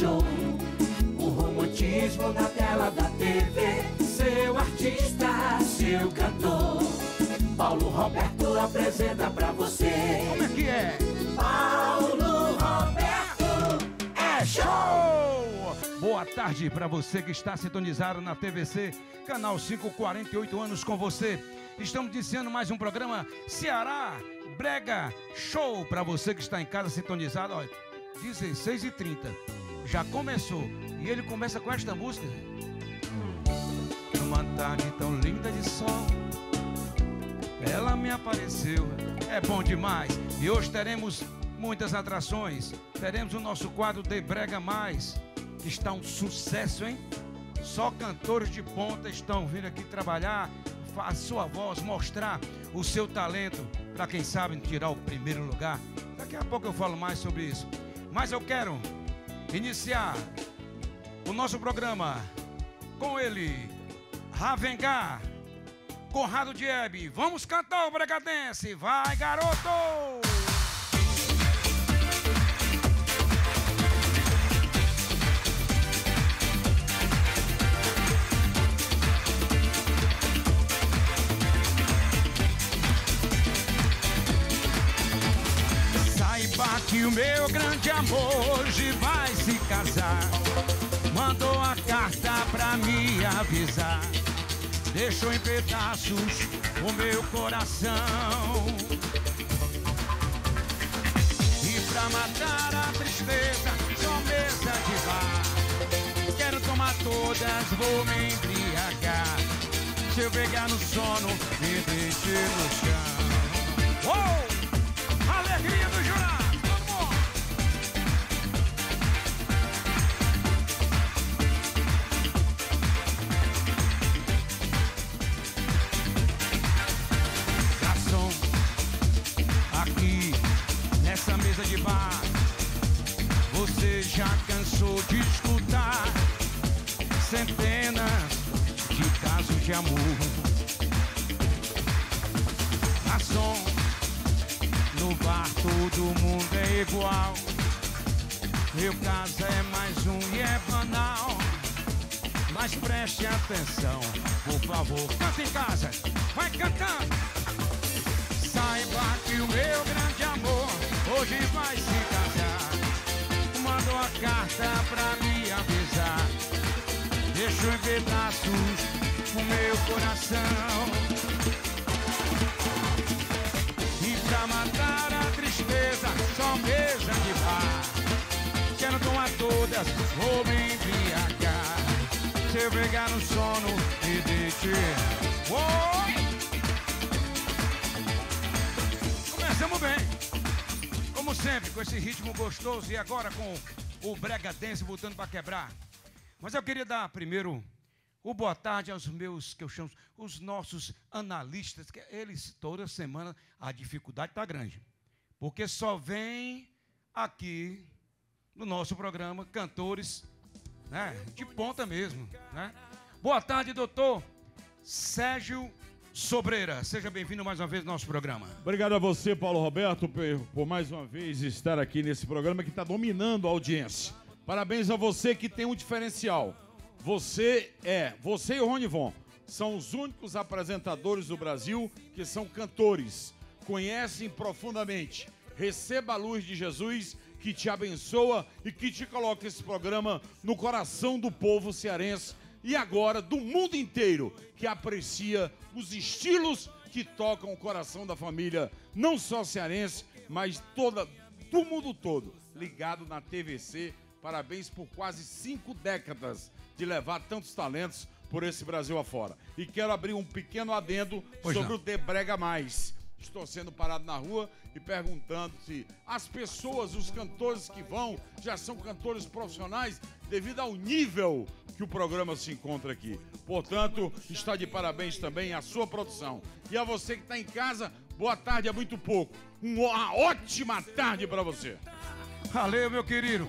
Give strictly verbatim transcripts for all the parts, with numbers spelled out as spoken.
show. O romantismo na tela da T V. Seu artista, seu cantor. Paulo Roberto apresenta pra você. Como é que é? Paulo Roberto é show! Boa tarde para você que está sintonizado na T V C, canal cinco, quarenta e oito anos com você. Estamos iniciando mais um programa Ceará Brega Show para você que está em casa sintonizado. Olha, dezesseis e trinta, já começou. E ele começa com esta música. Uma tarde tão linda de sol, ela me apareceu, é bom demais. E hoje teremos muitas atrações. Teremos o nosso quadro de Brega Mais, que está um sucesso, hein? Só cantores de ponta estão vindo aqui trabalhar, faz sua voz, mostrar o seu talento, para quem sabe tirar o primeiro lugar. Daqui a pouco eu falo mais sobre isso. Mas eu quero iniciar o nosso programa com ele, Ravengar, Conrado Diebe. Vamos cantar o Bregadense, vai garoto! Saiba que o meu grande amor hoje vai se casar. Mandou a carta pra me avisar. Deixou em pedaços o meu coração. E pra matar a tristeza, só mesa de bar. Quero tomar todas, vou me embriagar. Se eu pegar no sono, me deixe no chão. Uou! Alegria do jurado! Nessa mesa de bar, você já cansou de escutar centenas de casos de amor. Garçom, no bar todo mundo é igual. Meu caso é mais um e é banal. Mas preste atenção, por favor, canta em casa, vai cantando. Saiba que o meu grande amor hoje vai se casar. Mandou a carta pra me avisar. Deixou em pedaços o meu coração. E pra matar a tristeza, só mesa de bar. Quero tomar todas, vou me embriagar. Se eu pegar no sono, me deixe. Oh! Começamos bem, como sempre, com esse ritmo gostoso. E agora com o Brega Dance voltando para quebrar. Mas eu queria dar primeiro o boa tarde aos meus, que eu chamo, os nossos analistas, que eles, toda semana, a dificuldade está grande. Porque só vem aqui, no nosso programa, cantores, né, de ponta mesmo, né? Boa tarde, doutor Sérgio Sobreira, seja bem-vindo mais uma vez ao nosso programa. Obrigado a você, Paulo Roberto, por mais uma vez estar aqui nesse programa que está dominando a audiência. Parabéns a você que tem um diferencial. Você é, você e o Ronivon são os únicos apresentadores do Brasil que são cantores, conhecem profundamente. Receba a luz de Jesus que te abençoa e que te coloca esse programa no coração do povo cearense e agora do mundo inteiro, que aprecia os estilos que tocam o coração da família, não só cearense, mas toda, do mundo todo, ligado na T V C. Parabéns por quase cinco décadas de levar tantos talentos por esse Brasil afora. E quero abrir um pequeno adendo pois sobre não. o The Brega Mais. Estou sendo parado na rua e perguntando se as pessoas, os cantores que vão, já são cantores profissionais devido ao nível que o programa se encontra aqui. Portanto, está de parabéns também à sua produção. E a você que está em casa, boa tarde é muito pouco. Uma ótima tarde para você. Valeu, meu querido.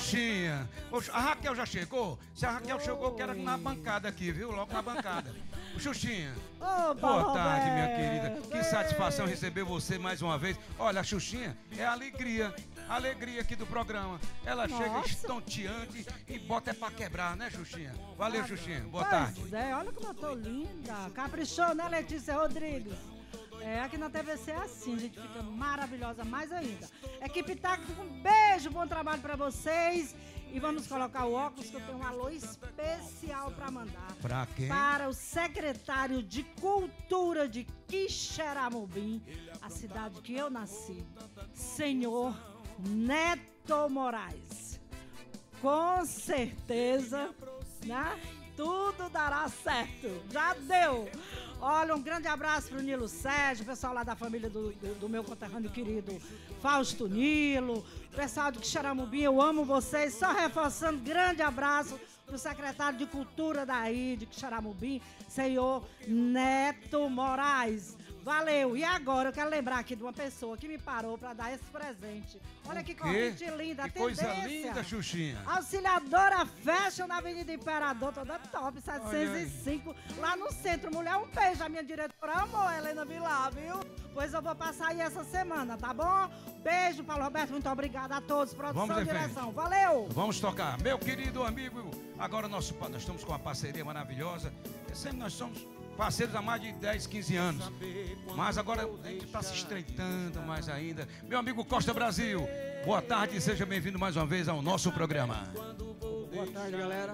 Xuxinha. A Raquel já chegou? Se a Raquel chegou, eu quero na bancada aqui, viu? Logo na bancada. Xuxinha. Opa, Boa tarde, minha Roberto. querida. Que satisfação receber você mais uma vez. Olha, a Xuxinha é a alegria. A alegria aqui do programa. Ela Nossa. chega estonteante e bota é pra quebrar, né, Xuxinha? Valeu, Xuxinha. Boa Pois tarde. é, olha como eu tô linda. Caprichou, né, Letícia Rodrigues? É, aqui na T V C é assim, a gente fica maravilhosa mais ainda. Equipe técnica, um beijo, bom trabalho pra vocês. E vamos colocar o óculos, que eu tenho um alô especial pra mandar. Pra quem? Para o secretário de Cultura de Quixeramobim, a cidade que eu nasci, senhor Neto Moraes. Com certeza, né? Tudo dará certo. Já deu. Olha, um grande abraço pro Nilo Sérgio, pessoal lá da família do, do, do meu conterrâneo querido Fausto Nilo, pessoal de Quixeramobim, eu amo vocês. Só reforçando, grande abraço pro secretário de Cultura daí, de Quixeramobim, senhor Neto Moraes. Valeu. E agora eu quero lembrar aqui de uma pessoa que me parou para dar esse presente. Olha que corrente linda, Que coisa tendência. linda, Xuxinha. Auxiliadora Fashion na Avenida Imperador, toda top, setecentos e cinco, lá no centro. Mulher, um beijo, a minha diretora amou, Helena Vilar, viu? Pois eu vou passar aí essa semana, tá bom? Beijo, Paulo Roberto, muito obrigada a todos, produção Vamos e em frente. direção. Valeu! Vamos tocar. Meu querido amigo, agora nosso, nós estamos com uma parceria maravilhosa. Sempre nós somos parceiros há mais de dez, quinze anos. Mas agora a gente está se estreitando mais ainda. Meu amigo Costa Brasil, boa tarde e seja bem-vindo mais uma vez ao nosso programa. Boa tarde, galera.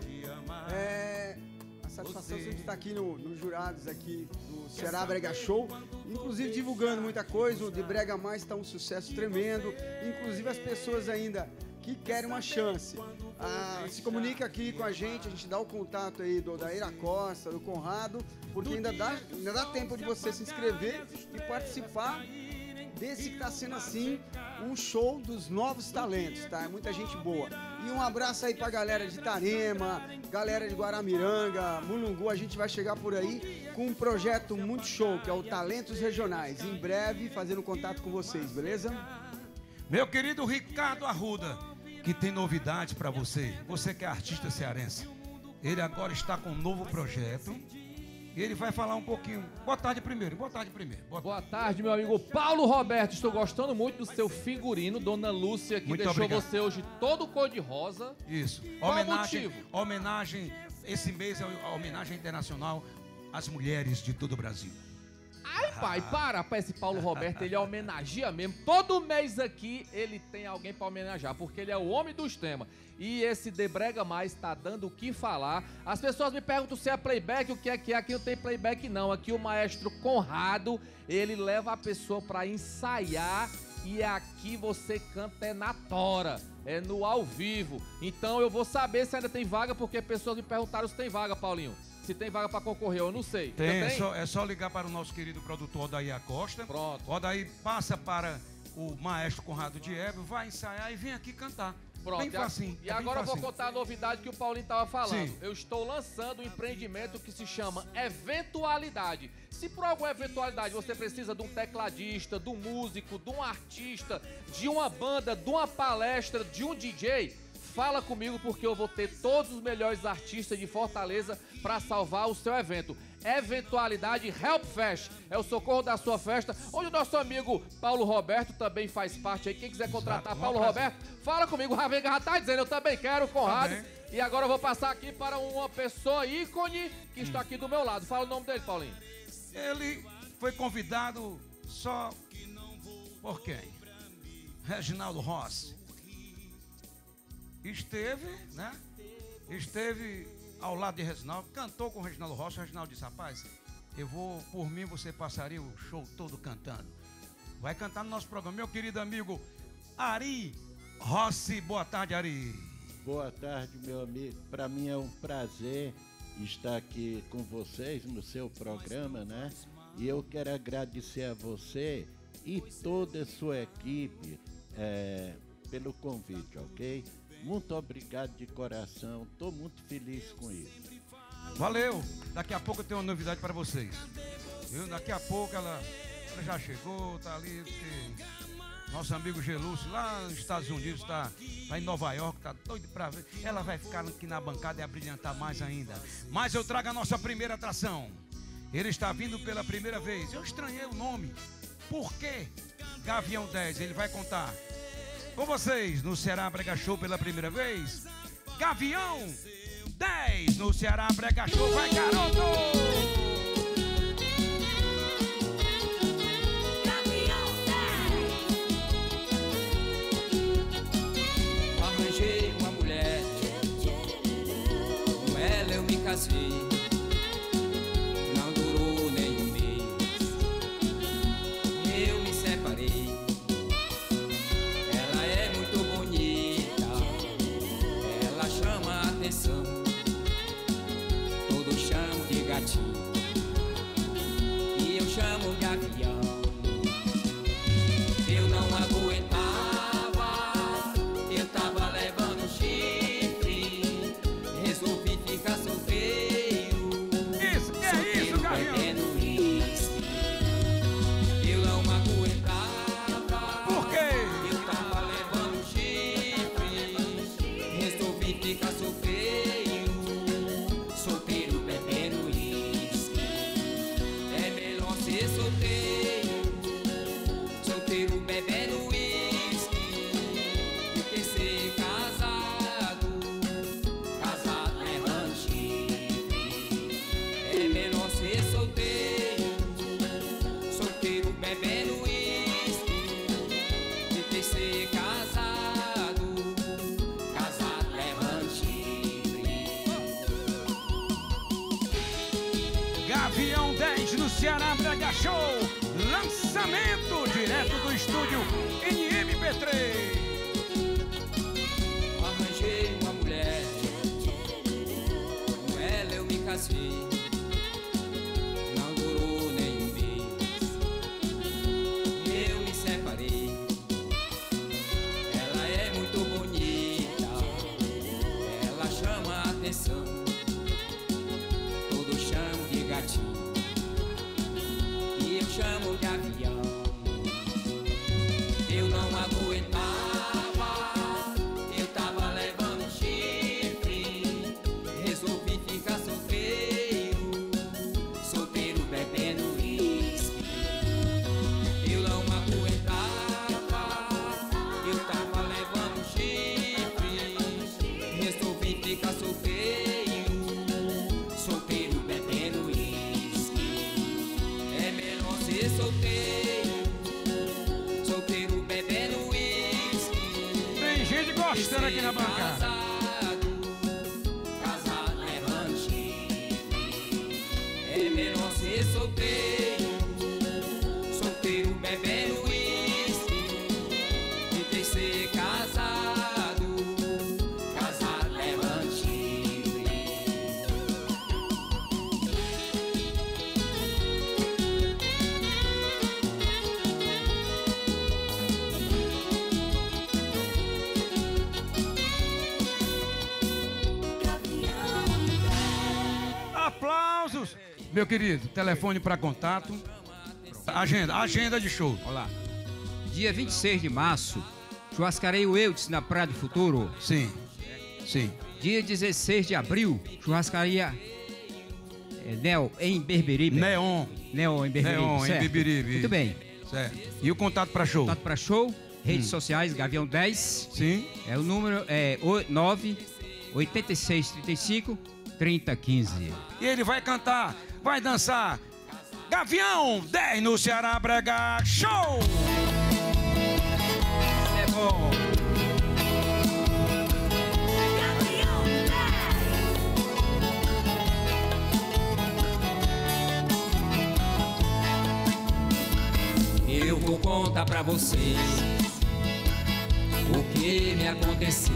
É a satisfação sempre estar aqui no, nos jurados aqui do Ceará Brega Show, inclusive divulgando muita coisa. O de Brega Mais está um sucesso tremendo, inclusive as pessoas ainda que querem uma chance. Ah, se comunica aqui com a gente, a gente dá o contato aí do Daíra Costa, do Conrado, porque ainda dá, ainda dá tempo de você se inscrever e participar desse que está sendo assim um show dos novos talentos, tá? Muita gente boa. E um abraço aí pra galera de Itarema, galera de Guaramiranga, Mulungu. A gente vai chegar por aí com um projeto muito show, que é o Talentos Regionais. Em breve, fazendo contato com vocês, beleza? Meu querido Ricardo Arruda, que tem novidade para você. Você que é artista cearense. Ele agora está com um novo projeto. E ele vai falar um pouquinho. Boa tarde primeiro, boa tarde primeiro. Boa, Boa tarde, meu amigo Paulo Roberto. Estou gostando muito do seu figurino, Dona Lúcia, que Muito deixou obrigado. você hoje todo cor-de-rosa. Isso. Qual Homenagem, o motivo? homenagem, esse mês é a homenagem internacional às mulheres de todo o Brasil. Ai, pai, para, para esse Paulo Roberto, ele homenageia mesmo. Todo mês aqui ele tem alguém para homenagear, porque ele é o homem dos temas. E esse De Brega Mais tá dando o que falar. As pessoas me perguntam se é playback, o que é que é. Aqui não tem playback não, aqui o maestro Conrado, ele leva a pessoa para ensaiar. E aqui você canta é na tora, é no ao vivo. Então eu vou saber se ainda tem vaga, porque pessoas me perguntaram se tem vaga, Paulinho. Se tem vaga para concorrer, eu não sei. Tem, Ainda é só, é só ligar para o nosso querido produtor Odair Acosta. Pronto. Odair passa para o maestro Conrado Diego, vai ensaiar e vem aqui cantar. Pronto, Bem e a- facinho. E é bem agora eu vou facinho. contar a novidade que o Paulinho tava falando. Sim. Eu estou lançando um empreendimento que se chama Eventualidade. Se por alguma eventualidade você precisa de um tecladista, de um músico, de um artista, de uma banda, de uma palestra, de um D J, fala comigo porque eu vou ter todos os melhores artistas de Fortaleza para salvar o seu evento. Eventualidade Help Fest é o socorro da sua festa, onde o nosso amigo Paulo Roberto também faz parte aí. Quem quiser contratar Exato, Paulo um Roberto, fala comigo. O Ravenga já tá dizendo, eu também quero, Conrado. Também. E agora eu vou passar aqui para uma pessoa ícone que está aqui do meu lado. Fala o nome dele, Paulinho. Ele foi convidado só por quem? Reginaldo Rossi. Esteve, né? Esteve ao lado de Reginaldo, cantou com o Reginaldo Rossi. O Reginaldo disse, rapaz, eu vou, por mim, você passaria o show todo cantando. Vai cantar no nosso programa. Meu querido amigo Ari Rossi. Boa tarde, Ari. Boa tarde, meu amigo. Para mim é um prazer estar aqui com vocês no seu programa, né? E eu quero agradecer a você e toda a sua equipe é, pelo convite, ok? Muito obrigado de coração. Estou muito feliz com isso. Valeu. Daqui a pouco eu tenho uma novidade para vocês. Viu? Daqui a pouco ela, ela já chegou, tá ali, porque nosso amigo Gelúcio lá nos Estados Unidos, está lá em Nova York, tá doido para ver. Ela vai ficar aqui na bancada e abrilhantar mais ainda. Mas eu trago a nossa primeira atração. Ele está vindo pela primeira vez. Eu estranhei o nome. Por quê? Gavião dez, ele vai contar. Com vocês, no Ceará Brega Show pela primeira vez. Gavião dez no Ceará Brega Show. Vai, garoto! Arranjei uma mulher, com ela eu me casei. Não durou nem um mês, eu me separei. Ela é muito bonita, ela chama a atenção. Todos chamam de gatinho e eu chamo de avião. Eu não aguentava, eu tava levando chifre, resolvi ficar solteiro. Isso, que é isso, Gavião? Bebendo uísque. Eu não aguentava. Por quê? Eu tava levando chifre, resolvi ficar solteiro. Solteiro bebendo uísque. É melhor ser solteiro. Solteiro bebendo uísque do que ser casado. Casado levando chifre. É melhor ser solteiro. Solteiro bebendo uísque do que ser casado. Casado levando chifre. Gavião dez no Ceará Brega Show. Lançamento direto do estúdio N M P três. Arranjei uma mulher, com ela eu me casei. Não durou nem um mês, eu me separei. Ela é muito bonita, ela chama a atenção. Todos chamam de gatinho e eu chamo de avião. Eu não aguentava, eu tava levando chifre, resolvi ficar solteiro. Solteiro bebendo uísque. Eu não aguentava, eu tava levando chifre, resolvi ficar solteiro. Solteiro bebendo uísque. É melhor ser solteiro. Solteiro bebendo uísque. Tem gente gostando aqui na bancada. Casado, casado levando chifre. É melhor ser solteiro. Solteiro bebendo uísque do que ser casado. Casado levando chifre. Aplausos. Meu querido, telefone para contato. Agenda, agenda de show. Olha lá. Dia vinte e seis de março, churrascaria o Eudes na Praia do Futuro. Sim, sim. Dia dezesseis de abril, churrascaria é, Neo em Berberibe. Neon. Neon em Berberibe. Neon em certo? Beberibe. Muito bem. Certo. E o contato para show? Contato para show, redes Hum. sociais, Gavião dez. Sim. É o número é nove oito seis três cinco trinta quinze. E ele vai cantar, vai dançar. Gavião dez no Ceará Brega Show. É bom. Eu vou contar pra vocês o que me aconteceu.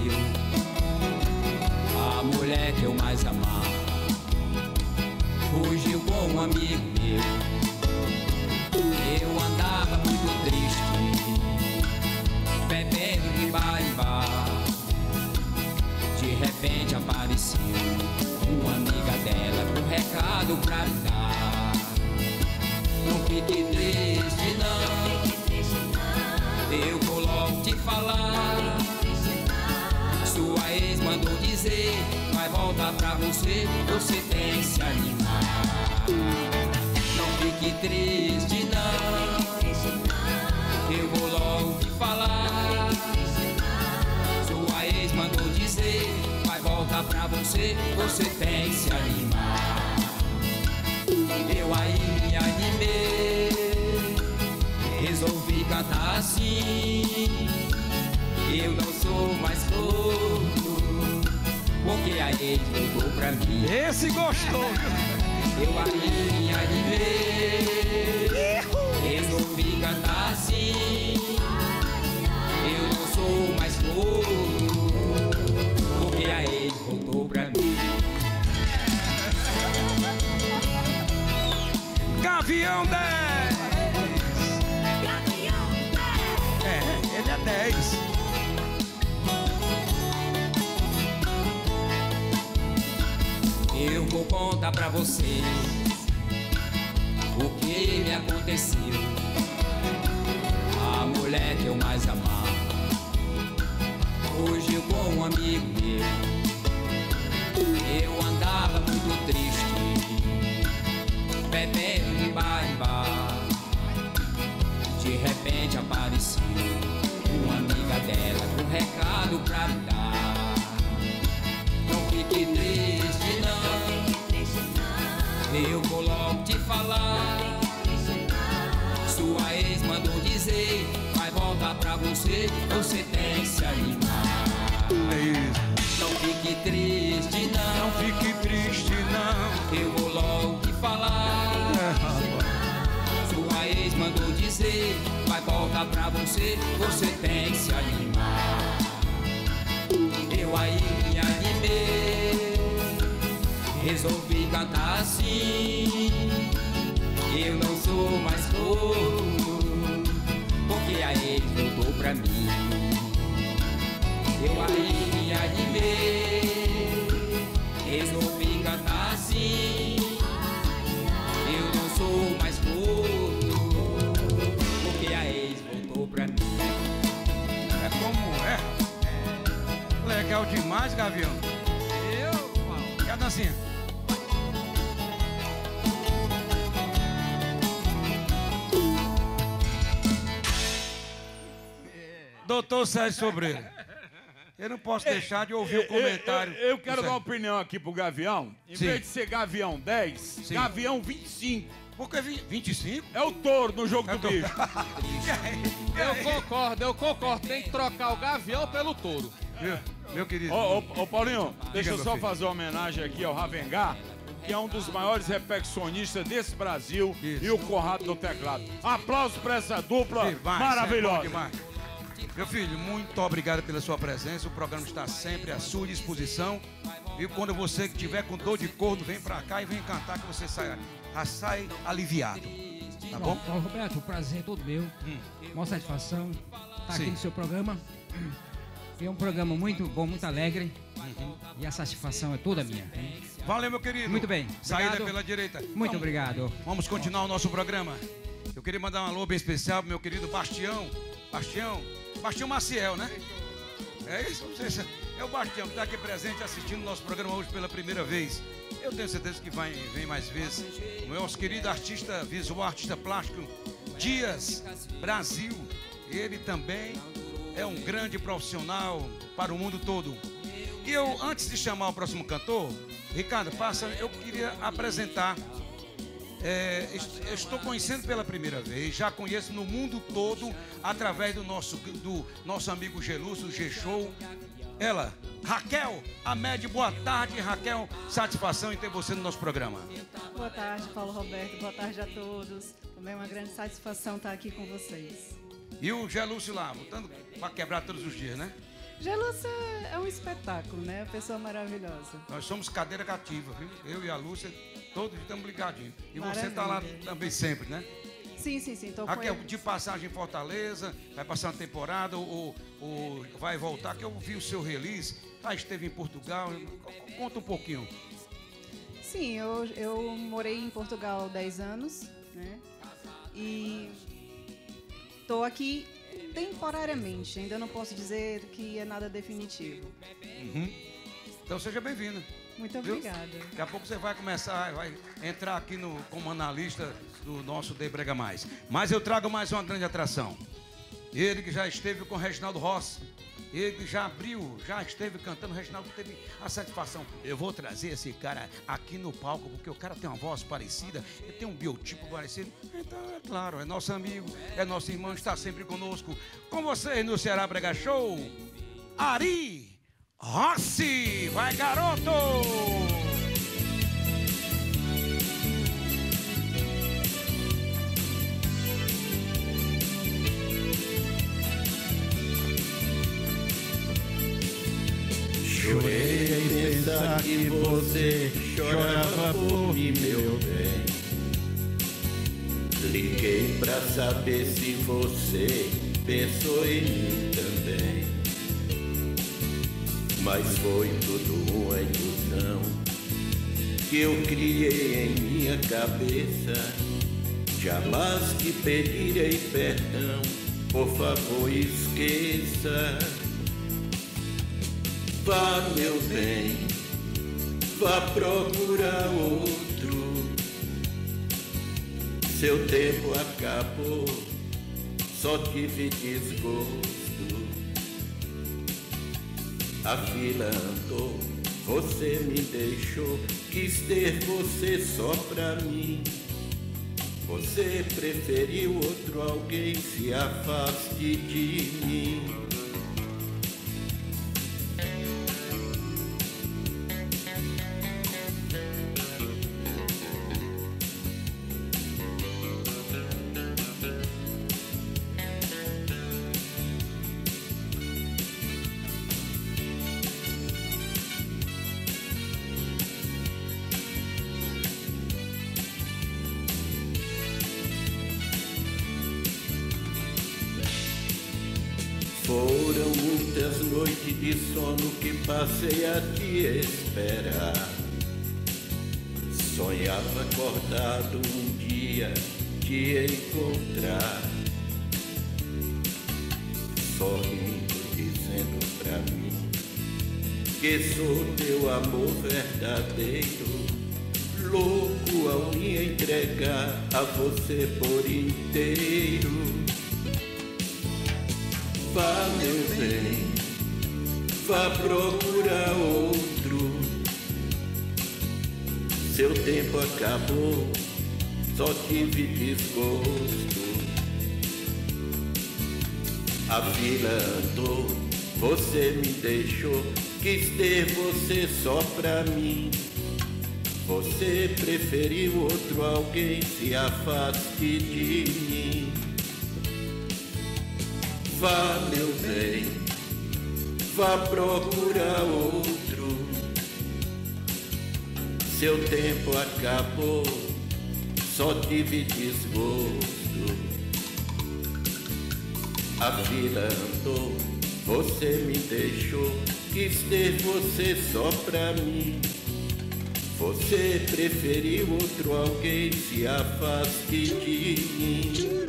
A mulher que eu mais amava fugiu com um amigo meu. Eu andava muito triste, bebendo de bar em bar. De repente apareceu uma amiga dela com um recado pra me dar. Não fique triste não, eu vou logo te falar. Sua ex mandou dizer, vai voltar pra você, você tem que se animar. fique triste não, eu vou logo te falar. Sua ex mandou dizer, vai voltar pra você, você tem que se animar. Eu aí me animei, resolvi cantar assim. Eu não sou mais corno, porque a ex voltou pra mim. Esse gostou. Eu aí me animei, resolvi cantar assim. Eu não sou mais corno, porque a ex voltou pra mim. Gavião dez. É, ele é dez. Eu vou contar pra vocês o que me aconteceu. A mulher que eu mais amava fugiu com um amigo meu. Eu andava muito triste, bebendo em bar em bar. De repente apareceu uma amiga dela com um recado pra me dar. Não fique triste não, eu vou logo te falar. Sua ex mandou dizer, vai voltar pra você, você tem que se animar. É isso. Não fique triste não, Não fique triste não. eu vou logo te falar. É, rapaz. Sua ex mandou dizer, vai voltar pra você, você tem que se animar. Eu aí me animei, resolvi cantar assim. Eu não sou mais corno, porque a ex voltou pra mim. Eu aí me animei, resolvi cantar assim. Eu não sou mais corno, porque a ex voltou pra mim. É como é. Legal demais, Gavião. Eu, e a dancinha? Doutor Sérgio Sobreiro, eu não posso deixar de ouvir o comentário. Eu, eu- eu quero do dar uma Sérgio. opinião aqui pro Gavião. Em Sim. vez de ser Gavião dez, Sim. Gavião vinte e cinco. Por que vi- vinte e cinco? É o touro no jogo do tô- bicho. Eu concordo, eu concordo. Tem que trocar o gavião pelo touro. Meu, meu querido. Ô, ô, ô, Paulinho, deixa eu meu só filho. fazer uma homenagem aqui ao Ravengar, que é um dos maiores repercussionistas desse Brasil, Isso. e o Conrado no teclado. Aplausos pra essa dupla Demais, maravilhosa. é bom demais. Meu filho, muito obrigado pela sua presença. O programa está sempre à sua disposição. E quando você que tiver com dor de corno, vem pra cá e vem cantar que você sai, já sai aliviado. Tá bom? Paulo Roberto, o prazer é todo meu. Hum. Uma satisfação estar Sim. aqui no seu programa. É um programa muito bom, muito alegre. Uhum. E a satisfação é toda minha. Valeu, meu querido. Muito bem. Saída Obrigado. pela direita. Muito Vamos- obrigado. Vamos continuar o nosso programa. Eu queria mandar um alô bem especial pro meu querido Bastião. Bastião. Bastião Maciel, né? É isso? Você- É o Bastião que está aqui presente assistindo o nosso programa hoje pela primeira vez. Eu tenho certeza que vai, vem mais vezes. O nosso querido artista visual, artista plástico, Dias Brasil. Ele também é um grande profissional para o mundo todo. E eu, antes de chamar o próximo cantor, Ricardo, passa, eu queria apresentar. É, est- eu estou conhecendo pela primeira vez, já conheço no mundo todo, através do nosso, do nosso amigo Gelúcio, G-Show. Ela, Raquel Amédio, boa tarde, Raquel. Satisfação em ter você no nosso programa. Boa tarde, Paulo Roberto. Boa tarde a todos. Também é uma grande satisfação estar aqui com vocês. E o Gelúcio lá, lutando para quebrar todos os dias, né? Gelúcia é um espetáculo, né? Pessoa maravilhosa. Nós somos cadeira cativa, viu? Eu e a Lúcia, todos estamos ligadinhos. E você está lá Maravilha. também sempre, né? Sim, sim, sim. Tô com Raquel, ele. de passagem em Fortaleza, vai passar uma temporada ou, ou vai voltar, que eu vi o seu release, ah, esteve em Portugal, conta um pouquinho. Sim, eu, eu morei em Portugal há dez anos, né? E estou aqui temporariamente. Ainda não posso dizer que é nada definitivo. Uhum. Então seja bem-vindo. Muito Viu? obrigada. Daqui a pouco você vai começar, vai entrar aqui no, como analista do nosso De Brega Mais. Mas eu trago mais uma grande atração. Ele que já esteve com o Reginaldo Rossi. Ele que já abriu, já esteve cantando. O Reginaldo teve a satisfação. Eu vou trazer esse cara aqui no palco, porque o cara tem uma voz parecida, ele tem um biotipo parecido. Então, é claro, é nosso amigo, é nosso irmão, está sempre conosco. Com vocês no Ceará Brega Show, Ari Rossi. Vai, garoto! Chorei em pensar que você chorava por mim, meu bem. Liguei pra saber se você pensou em mim também. Mas foi tudo uma ilusão que eu criei em minha cabeça. Jamais te pedirei perdão, por favor esqueça. Vá, meu bem, vá procurar outro. Seu tempo acabou, só tive desgosto. A fila andou, você me deixou. Quis ter você só pra mim. Você preferiu outro alguém, se afaste de mim. Foram muitas noites de sono que passei a te esperar. Sonhava acordado um dia te encontrar, sorrindo, dizendo pra mim que sou teu amor verdadeiro, louco ao me entregar a você por inteiro. Vá, meu bem, vá procurar outro. Seu tempo acabou, só tive desgosto. A vida andou, você me deixou. Quis ter você só pra mim. Você preferiu outro alguém, se afaste de mim. Vá, meu bem, vá procurar outro. Seu tempo acabou, só tive desgosto. A vida andou, você me deixou. Quis ter você só pra mim. Você preferiu outro alguém, se afaste de mim.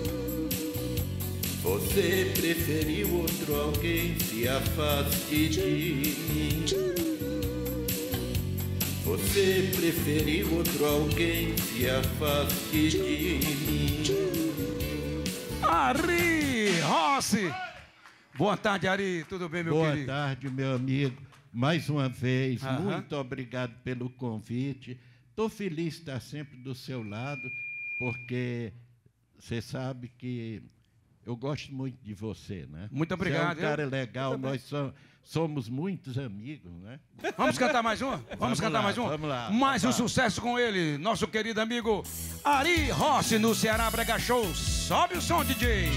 Você preferiu outro alguém, se afaste de mim. Você preferiu outro alguém, se afaste de mim. Ari Rossi. Boa tarde, Ari. Tudo bem, meu Boa querido? Boa tarde, meu amigo. Mais uma vez, Aham. muito obrigado pelo convite. Estou feliz de estar sempre do seu lado, porque você sabe que eu gosto muito de você, né? Muito obrigado. Você é um cara Eu- legal, eu também. nós somos, somos muitos amigos, né? Vamos cantar mais uma? Vamos, Vamos cantar lá, mais uma? vamos lá, Mais um vamos lá. sucesso com ele, nosso querido amigo Ari Rossi no Ceará Brega Show. Sobe o som, D J.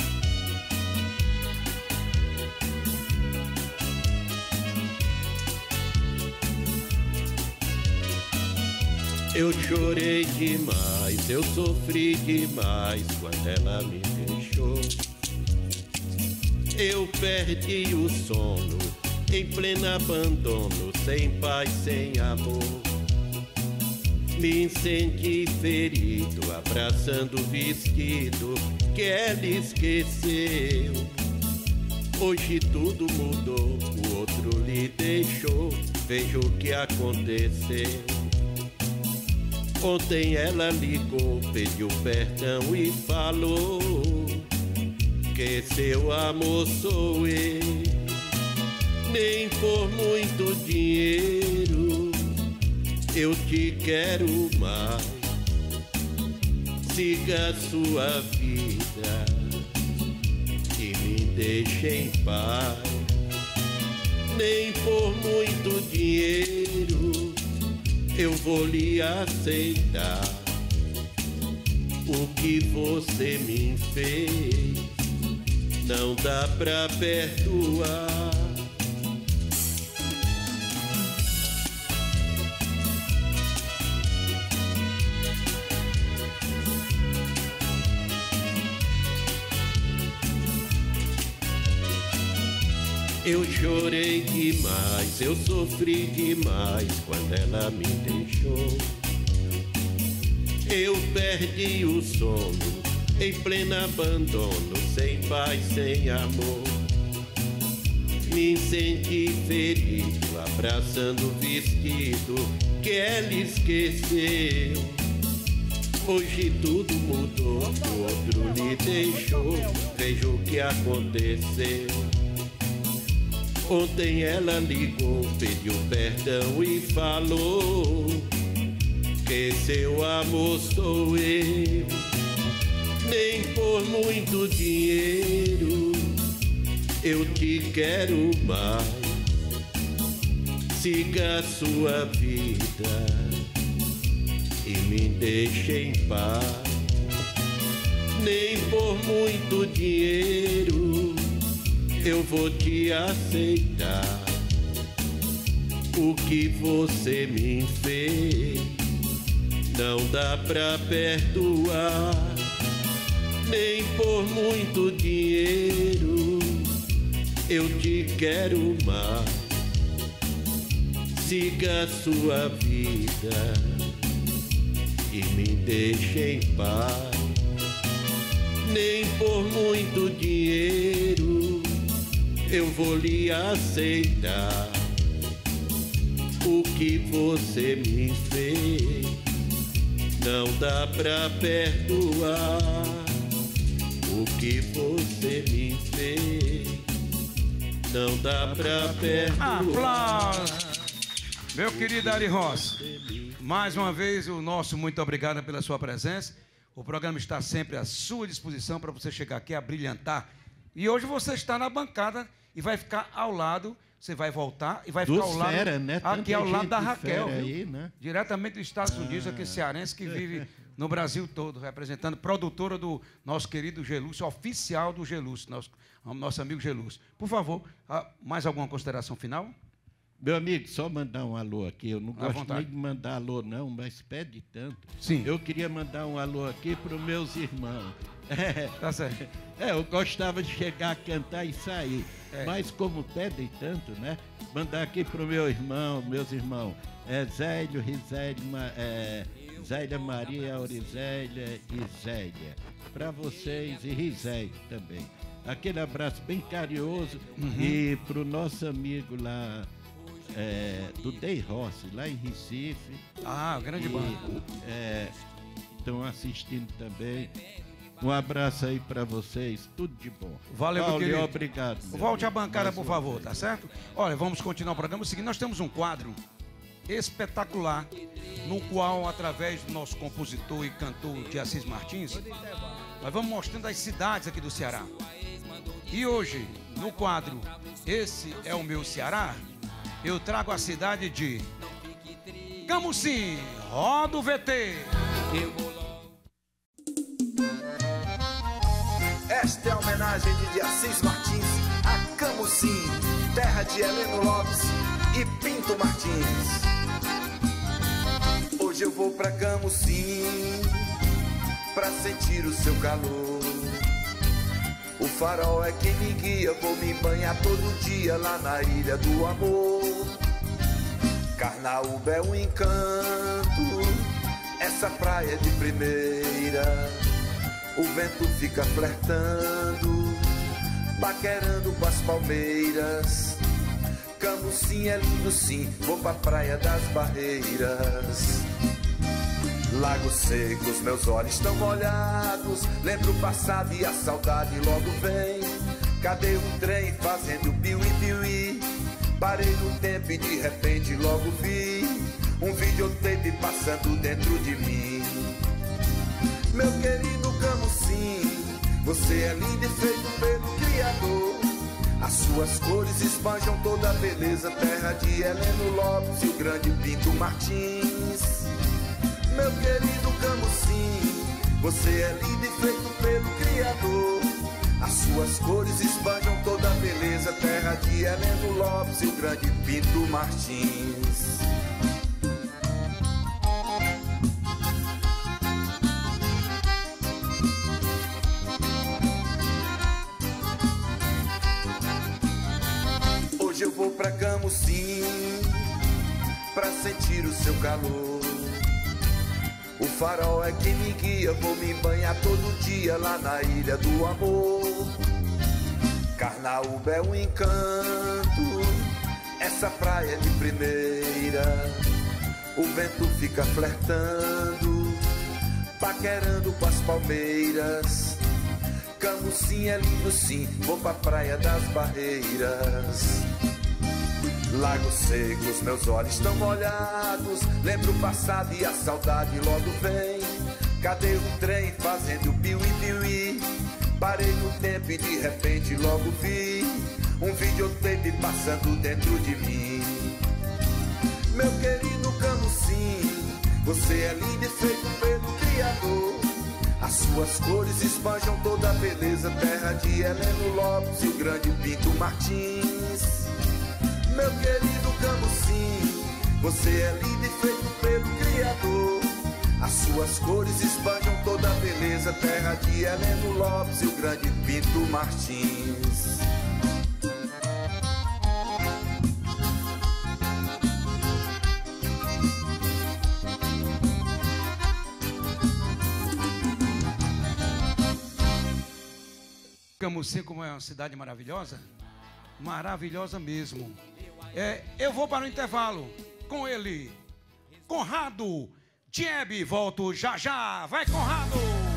Eu chorei demais, eu sofri demais quando ela me deixou. Eu perdi o sono em pleno abandono, sem paz, sem amor. Me senti ferido, abraçando o vestido que ela esqueceu. Hoje tudo mudou, o outro lhe deixou. Veja o que aconteceu. Ontem ela ligou, pediu perdão e falou que seu amor sou eu. Nem por muito dinheiro eu te quero mais. Siga a sua vida e me deixe em paz. Nem por muito dinheiro eu vou lhe aceitar. O que você me fez não dá pra perdoar. Eu chorei demais, eu sofri demais quando ela me deixou. Eu perdi o sono em pleno abandono, sem paz, sem amor. Me senti ferido, abraçando o vestido que ela esqueceu. Hoje tudo mudou, o outro lhe deixou. Veja o que aconteceu. Ontem ela ligou, pediu perdão e falou que seu amor sou eu. Nem por muito dinheiro eu te quero mais. Siga a sua vida e me deixe em paz. Nem por muito dinheiro eu vou te aceitar. O que você me fez não dá pra perdoar. Nem por muito dinheiro eu te quero mais. Siga a sua vida e me deixe em paz. Nem por muito dinheiro eu vou lhe aceitar. O que você me fez não dá pra perdoar. O que você me fez não dá pra perdoar. Aplausos! Meu querido Ari Rossi, mais uma vez o nosso muito obrigado pela sua presença. O programa está sempre à sua disposição para você chegar aqui a brilhantar. E hoje você está na bancada e vai ficar ao lado, você vai voltar e vai Dos ficar ao lado, fera, né? aqui Tanta ao lado gente da Raquel, fera viu? aí, né? Diretamente dos Estados Unidos, Ah. aquele cearense que vive no Brasil todo, representando, produtora do nosso querido Gelúcio, oficial do Gelúcio, nosso, nosso amigo Gelúcio. Por favor, ah, mais alguma consideração final? Meu amigo, só mandar um alô aqui. Eu não À gosto vontade. nem de mandar alô, não, mas pede tanto. Sim. Eu queria mandar um alô aqui para os meus irmãos. É, Tá certo. é, eu gostava de chegar a cantar e sair. É. Mas como pedem tanto, né? Mandar aqui para o meu irmão, meus irmãos. É Zélio, Rizélio, Ma- é, Zélia Maria, Aurizélia e Zélia. Para vocês e Rizélio também. Aquele abraço bem carinhoso. Uhum. E para o nosso amigo lá, é, do Dei Rossi, lá em Recife. Ah, grande E, banda. é, estão assistindo também. Um abraço aí para vocês, tudo de bom. Valeu, Paulo, meu querido. obrigado. meu Volte à amigo, bancada, mais por uma favor, vez. tá certo? Olha, vamos continuar o programa. É o seguinte, nós temos um quadro espetacular, no qual, através do nosso compositor e cantor de Assis Martins, nós vamos mostrando as cidades aqui do Ceará. E hoje, no quadro Esse é o Meu Ceará, eu trago a cidade de Camusim. Roda o V T. Esta é a homenagem de Assis Martins a Camusim, terra de Heleno Lopes e Pinto Martins. Hoje eu vou pra Camusim pra sentir o seu calor. O farol é quem me guia, vou me banhar todo dia lá na Ilha do Amor. Carnaúba é um encanto, essa praia de primeira. O vento fica flertando paquerando com as palmeiras. Camusim é lindo sim, vou pra praia das Barreiras. Lago seco, os meus olhos estão molhados. Lembro o passado e a saudade logo vem. Cadê o trem fazendo piuí-piuí? Parei no tempo e de repente logo vi um videotape passando dentro de mim. Meu querido Camusim, você é lindo e feito pelo Criador. As suas cores esbanjam toda a beleza. Terra de Heleno Lopes e o grande Pinto Martins. Meu querido Camusim, você é lindo e feito pelo Criador. As suas cores esbanjam toda a beleza. Terra de Heleno Lopes e o grande Pinto Martins. Hoje eu vou pra Camusim pra sentir o seu calor. O farol é que me guia, vou me banhar todo dia lá na Ilha do Amor. Carnaúba é um encanto, essa praia de primeira. O vento fica flertando, paquerando com as palmeiras. Camusim é lindo sim, vou pra praia das Barreiras. Lago seco, os meus olhos estão molhados. Lembro o passado e a saudade logo vem. Cadê o trem fazendo piuí-piuí? Parei no tempo e de repente logo vi um videotape passando dentro de mim. Meu querido Camusim, você é lindo e feito pelo Criador. As suas cores esbanjam toda a beleza. Terra de Heleno Lopes e o grande Pinto Martins. Meu querido Camusim, você é lindo e feito pelo Criador. As suas cores esbanjam toda a beleza. Terra de Heleno Lopes e o grande Pinto Martins. Camusim, como é uma cidade maravilhosa, maravilhosa mesmo. É, eu vou para o intervalo com ele, Conrado Diebe. Volto já já. Vai, Conrado!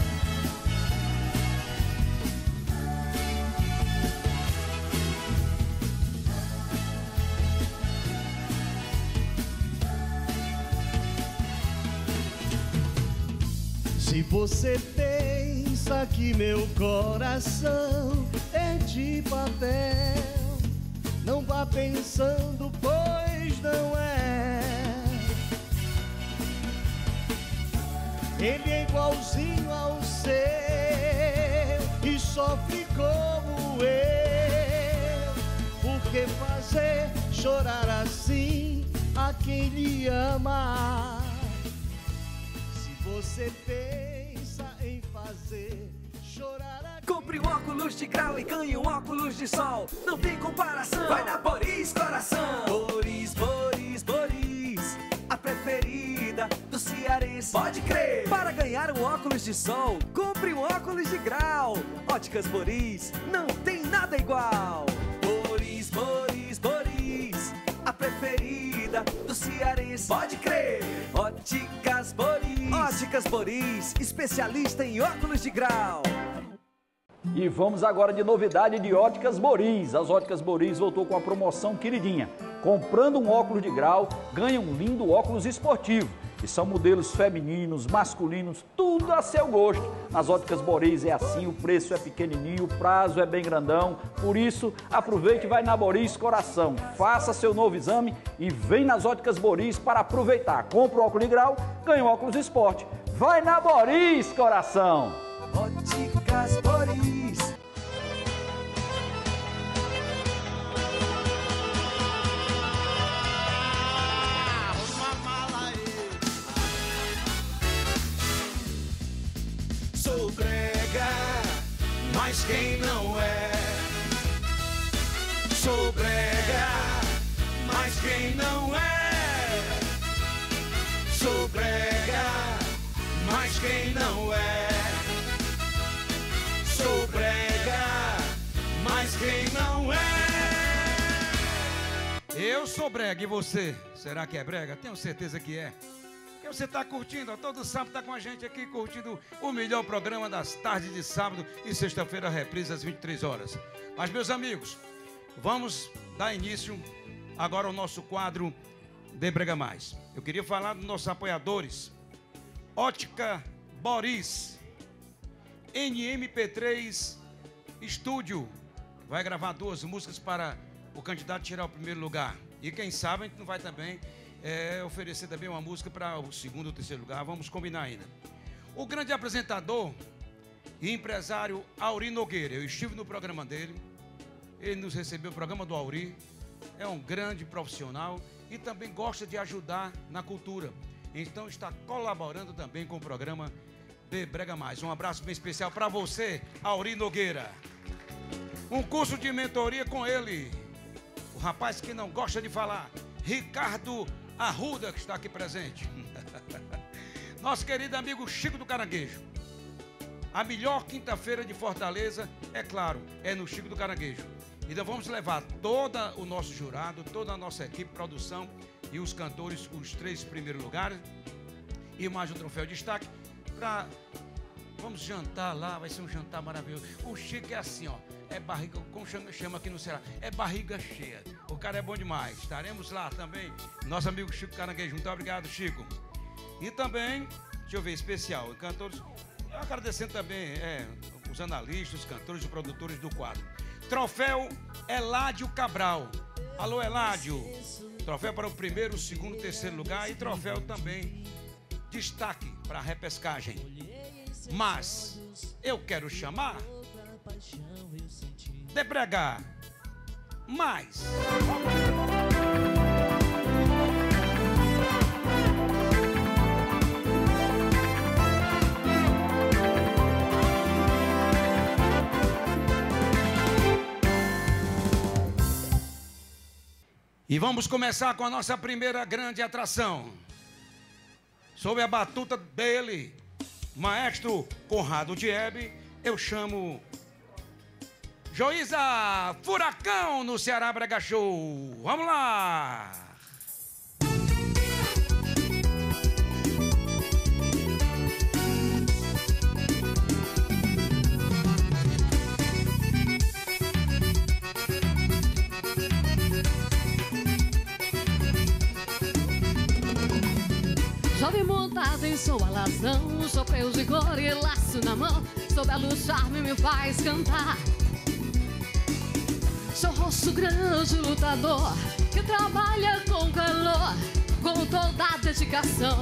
Se você pensa que meu coração é de papel, não vá pensando, pois não é. Ele é igualzinho ao seu e sofre como eu. Por que fazer chorar assim a quem lhe ama? Se você pensa em fazer chorar a... Compre um óculos de grau e ganhe um óculos de sol. Não tem comparação. Vai na Boris Coração. Boris, Boris, Boris, a preferida do cearense. Pode crer. Para ganhar um óculos de sol, compre um óculos de grau. Óticas Boris, não tem nada igual. Boris, Boris, Boris, a preferida do cearense. Pode crer. Óticas Boris. Óticas Boris, especialista em óculos de grau. E vamos agora de novidade de Óticas Boris. As Óticas Boris voltou com a promoção queridinha. Comprando um óculos de grau, ganha um lindo óculos esportivo. E são modelos femininos, masculinos, tudo a seu gosto. Nas Óticas Boris é assim, o preço é pequenininho, o prazo é bem grandão. Por isso, aproveite e vai na Boris Coração. Faça seu novo exame e vem nas Óticas Boris para aproveitar. Compra o óculos de grau, ganha um óculos esporte. Vai na Boris Coração! Óticas Boris. Sou brega, mas quem não é? Sou brega, mas quem não é? Sou brega, mas quem não é? Sou brega, mas Eu sou brega, e você? Será que é brega? Tenho certeza que é. Porque você está curtindo, ó, todo sábado está com a gente aqui curtindo o melhor programa das tardes de sábado e sexta-feira, reprise às vinte e três horas. Mas, meus amigos, vamos dar início agora ao nosso quadro de Brega Mais. Eu queria falar dos nossos apoiadores. Ótica Boris, N M P três Estúdio, vai gravar duas músicas para o candidato tirar o primeiro lugar. E quem sabe a gente não vai também é, oferecer também uma música para o segundo ou terceiro lugar. Vamos combinar ainda. O grande apresentador e empresário Auri Nogueira. Eu estive no programa dele. Ele nos recebeu, o programa do Auri. É um grande profissional e também gosta de ajudar na cultura. Então está colaborando também com o programa de Brega Mais. Um abraço bem especial para você, Auri Nogueira. Um curso de mentoria com ele, o rapaz que não gosta de falar, Ricardo Arruda, que está aqui presente. Nosso querido amigo Chico do Caranguejo. A melhor quinta-feira de Fortaleza, é claro, é no Chico do Caranguejo. Então vamos levar todo o nosso jurado, toda a nossa equipe, produção e os cantores, os três primeiros lugares e mais um troféu de destaque para... Vamos jantar lá, vai ser um jantar maravilhoso. O Chico é assim, ó, é barriga, como chama, chama aqui no Ceará, é barriga cheia. O cara é bom demais. Estaremos lá também, nosso amigo Chico Caranguejo. Muito obrigado, Chico. E também, deixa eu ver, especial, cantores, agradecendo também é, os analistas, os cantores e produtores do quadro. Troféu Eládio Cabral. Alô, Eládio. Troféu para o primeiro, o segundo, terceiro lugar e troféu também, destaque para a repescagem. Mas eu quero chamar de Brega Mais. E vamos começar com a nossa primeira grande atração. Sob a batuta dele, Maestro Conrado Diebe, eu chamo Joísa Furacão no Ceará Brega Show. Vamos lá! Jovem montado em sua alazão, chapéu de cor e laço na mão, seu belo charme me faz cantar. Seu rosto grande, lutador, que trabalha com calor, com toda a dedicação.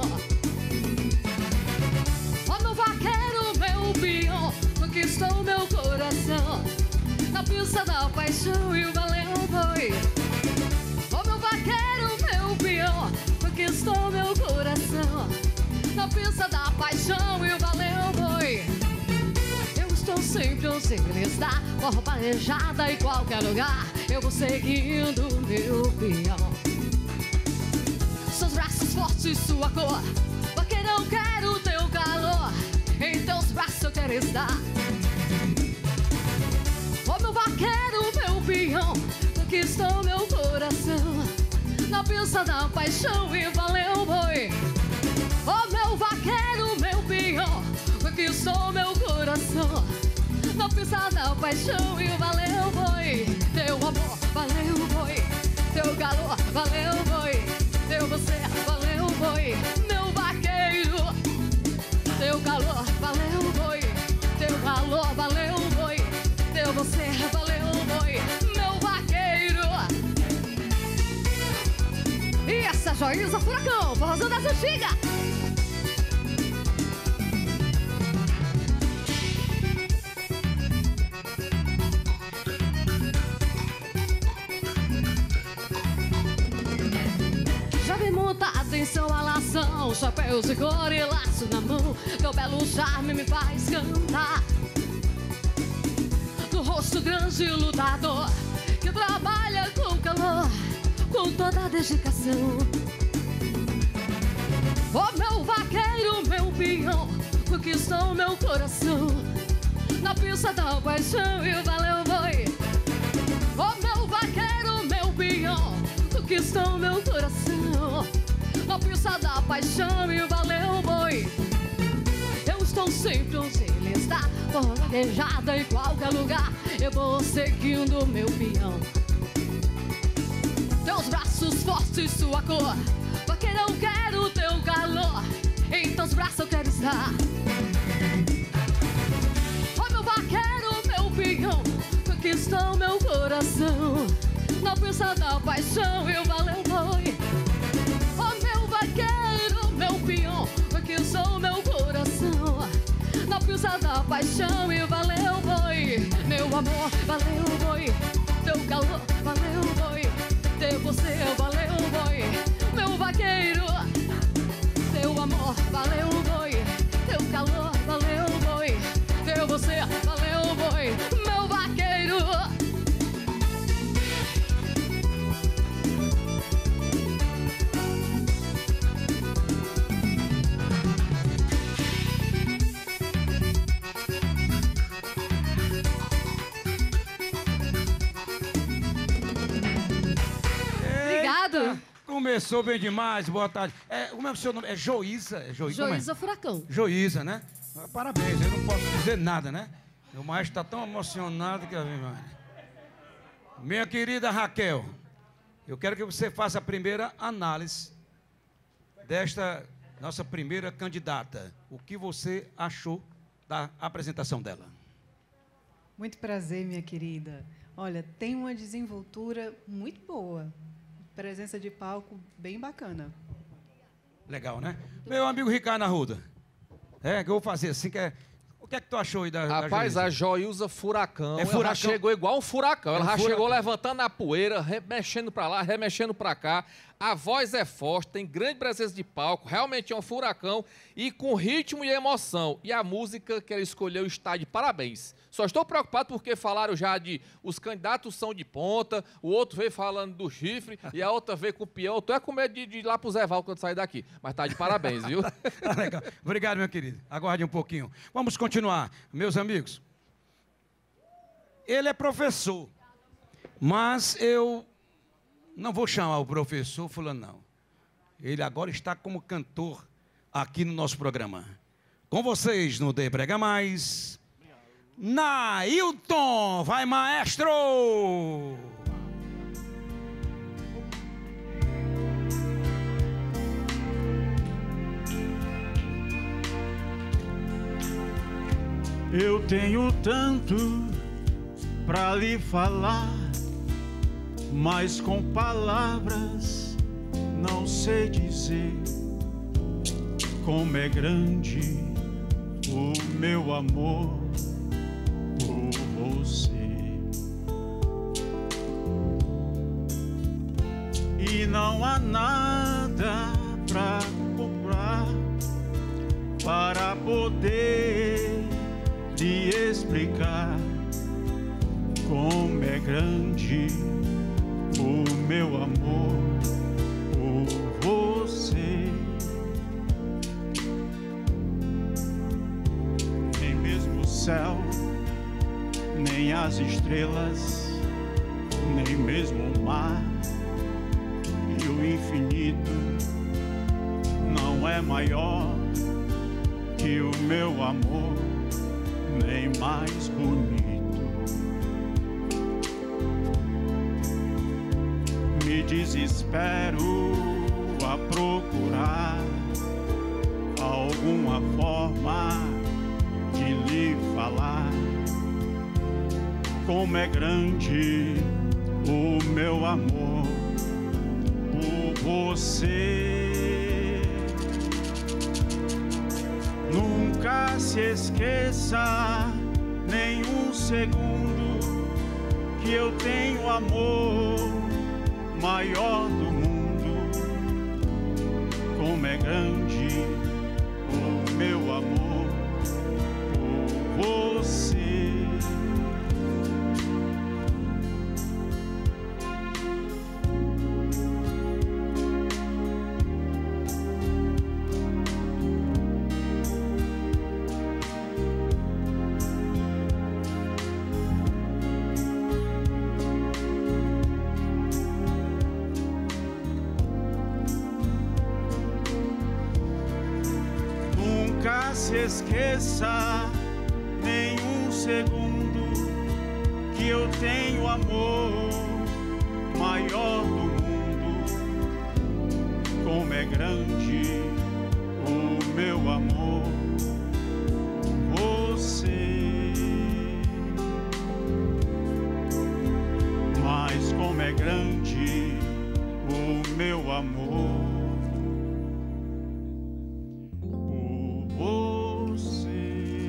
Ó meu vaqueiro, meu peão, conquistou meu coração, na pista da paixão e o valeu foi. Ó meu vaqueiro, meu peão, conquistou meu coração, na pista da paixão e o valeu foi. Eu estou sempre onde ele está, com a roupa arejada em qualquer lugar, eu vou seguindo meu peão. Seus braços fortes, sua cor, porque não quero teu calor, em teus braços eu quero estar. Ó meu vaqueiro, meu peão, conquistou meu coração, na pista da paixão e valeu boi. Oh meu vaqueiro, meu peão, conquistou meu coração, na pista da paixão e valeu boi. Teu amor valeu boi, teu calor valeu boi, teu você valeu boi. Meu vaqueiro, teu calor valeu boi, teu calor valeu boi, teu você valeu boi. Meu vaqueiro. E essa Joísa Furacão, forrozão das antigas. Jovem montado em seu alação, chapéu de cor e laço na mão, teu belo charme me faz cantar. No rosto grande lutador, que trabalha com calor, com toda a dedicação. Oh meu vaqueiro, meu peão, conquistou meu coração, na pista da paixão e valeu boi. Oh meu vaqueiro, meu peão, conquistou meu coração. Na pista da paixão e valeu, boi. Eu estou sempre onde ele está, vaguejada em qualquer lugar. Eu vou seguindo meu peão. Teus braços fortes, sua cor. Vaqueiro, eu quero teu calor. Em teus braços eu quero estar. Oh, meu vaqueiro, meu peão, conquistou meu coração. Na pista da paixão e valeu, boi. Oh, meu vaqueiro, meu peão, conquistou meu coração. Na pista da paixão e valeu, boi. Meu amor, valeu, boi. Teu calor, valeu, boi. Ter você, valeu, boi. Meu vaqueiro, teu amor, valeu, boi. Teu calor, valeu, boi. Ter você, valeu, boi. Meu vaqueiro. Obrigado. Começou bem demais, boa tarde. É, como é o seu nome? É Joísa? É Joísa, como é? Joísa Furacão. Joísa, né? Parabéns, eu não posso dizer nada, né? O maestro está tão emocionado que... Minha querida Raquel, eu quero que você faça a primeira análise desta nossa primeira candidata. O que você achou da apresentação dela? Muito prazer, minha querida. Olha, tem uma desenvoltura muito boa. Presença de palco bem bacana. Legal, né? Meu amigo Ricardo Arruda. É, que eu vou fazer assim, que é... O que é que tu achou aí da Rapaz, da a Joilza Furacão, É ela furacão. já chegou igual um furacão. É Ela um já furacão. chegou levantando a poeira, remexendo pra lá, remexendo pra cá. A voz é forte, tem grande presença de palco, realmente é um furacão e com ritmo e emoção. E a música que ela escolheu está de parabéns. Só estou preocupado porque falaram já de os candidatos são de ponta, o outro veio falando do chifre e a outra veio com o peão. Eu tô é com medo de, de ir lá pro Zé Val quando sair daqui. Mas tá de parabéns, viu? Legal. Obrigado, meu querido. Aguarde um pouquinho. Vamos continuar. Meus amigos, ele é professor, mas eu não vou chamar o professor fulano, não. Ele agora está como cantor aqui no nosso programa. Com vocês no De Brega Mais, Nailton. Vai, maestro! Eu tenho tanto pra lhe falar, mas com palavras não sei dizer como é grande o meu amor por você. E não há nada pra comprar para poder lhe explicar como é grande o meu amor por você. Nem mesmo o céu, nem as estrelas, nem mesmo o mar e o infinito não é maior que o meu amor, nem mais bonito. Me desespero a procurar alguma forma de lhe falar como é grande o meu amor por você. Nunca se esqueça nem um segundo que eu tenho amor maior do mundo. Como é grande o meu amor por você. se esqueça nem um segundo que eu tenho amor maior do mundo. Como é grande o meu amor, você. Mas como é grande o meu amor por você.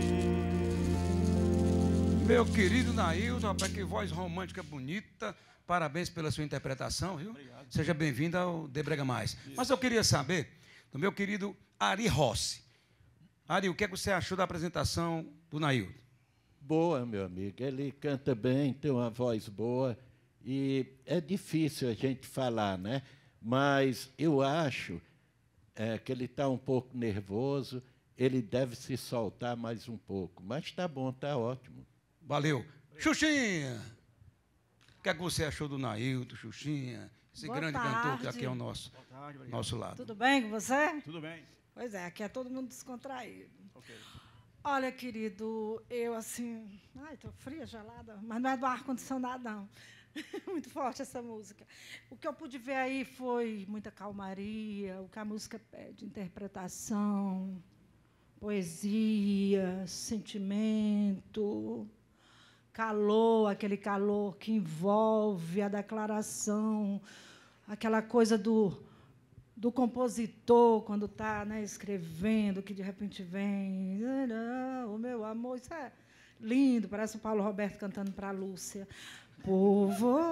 Meu querido Nailton, rapaz, que voz romântica bonita. Parabéns pela sua interpretação, viu? Obrigado. Seja bem-vindo ao De Brega Mais. Isso. Mas eu queria saber do meu querido Ari Rossi. Ari, o que é que você achou da apresentação do Nailton? Boa, meu amigo. Ele canta bem, tem uma voz boa. E é difícil a gente falar, né? Mas eu acho é, que ele está um pouco nervoso. Ele deve se soltar mais um pouco. Mas está bom, está ótimo. Valeu. Xuxinha! O que é que você achou do Nailton, Xuxinha? Esse Boa grande tarde. cantor que aqui é o nosso, tarde, nosso lado. Tudo bem com você? Tudo bem. Pois é, aqui é todo mundo descontraído. Okay. Olha, querido, eu assim... Ai, estou fria, gelada, mas não é do ar-condicionado, não. Muito forte essa música. O que eu pude ver aí foi muita calmaria, o que a música pede, interpretação, poesia, sentimento, calor, aquele calor que envolve a declaração, aquela coisa do, do compositor, quando está, né, escrevendo, que de repente vem, o meu amor, isso é lindo, parece o Paulo Roberto cantando para a Lúcia. Por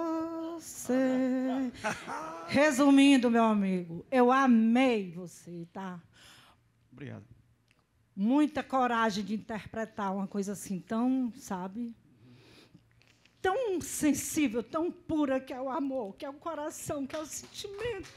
você. Resumindo, meu amigo, eu amei você, tá? Obrigado. Muita coragem de interpretar uma coisa assim tão, sabe? Tão sensível, tão pura, que é o amor, que é o coração, que é o sentimento.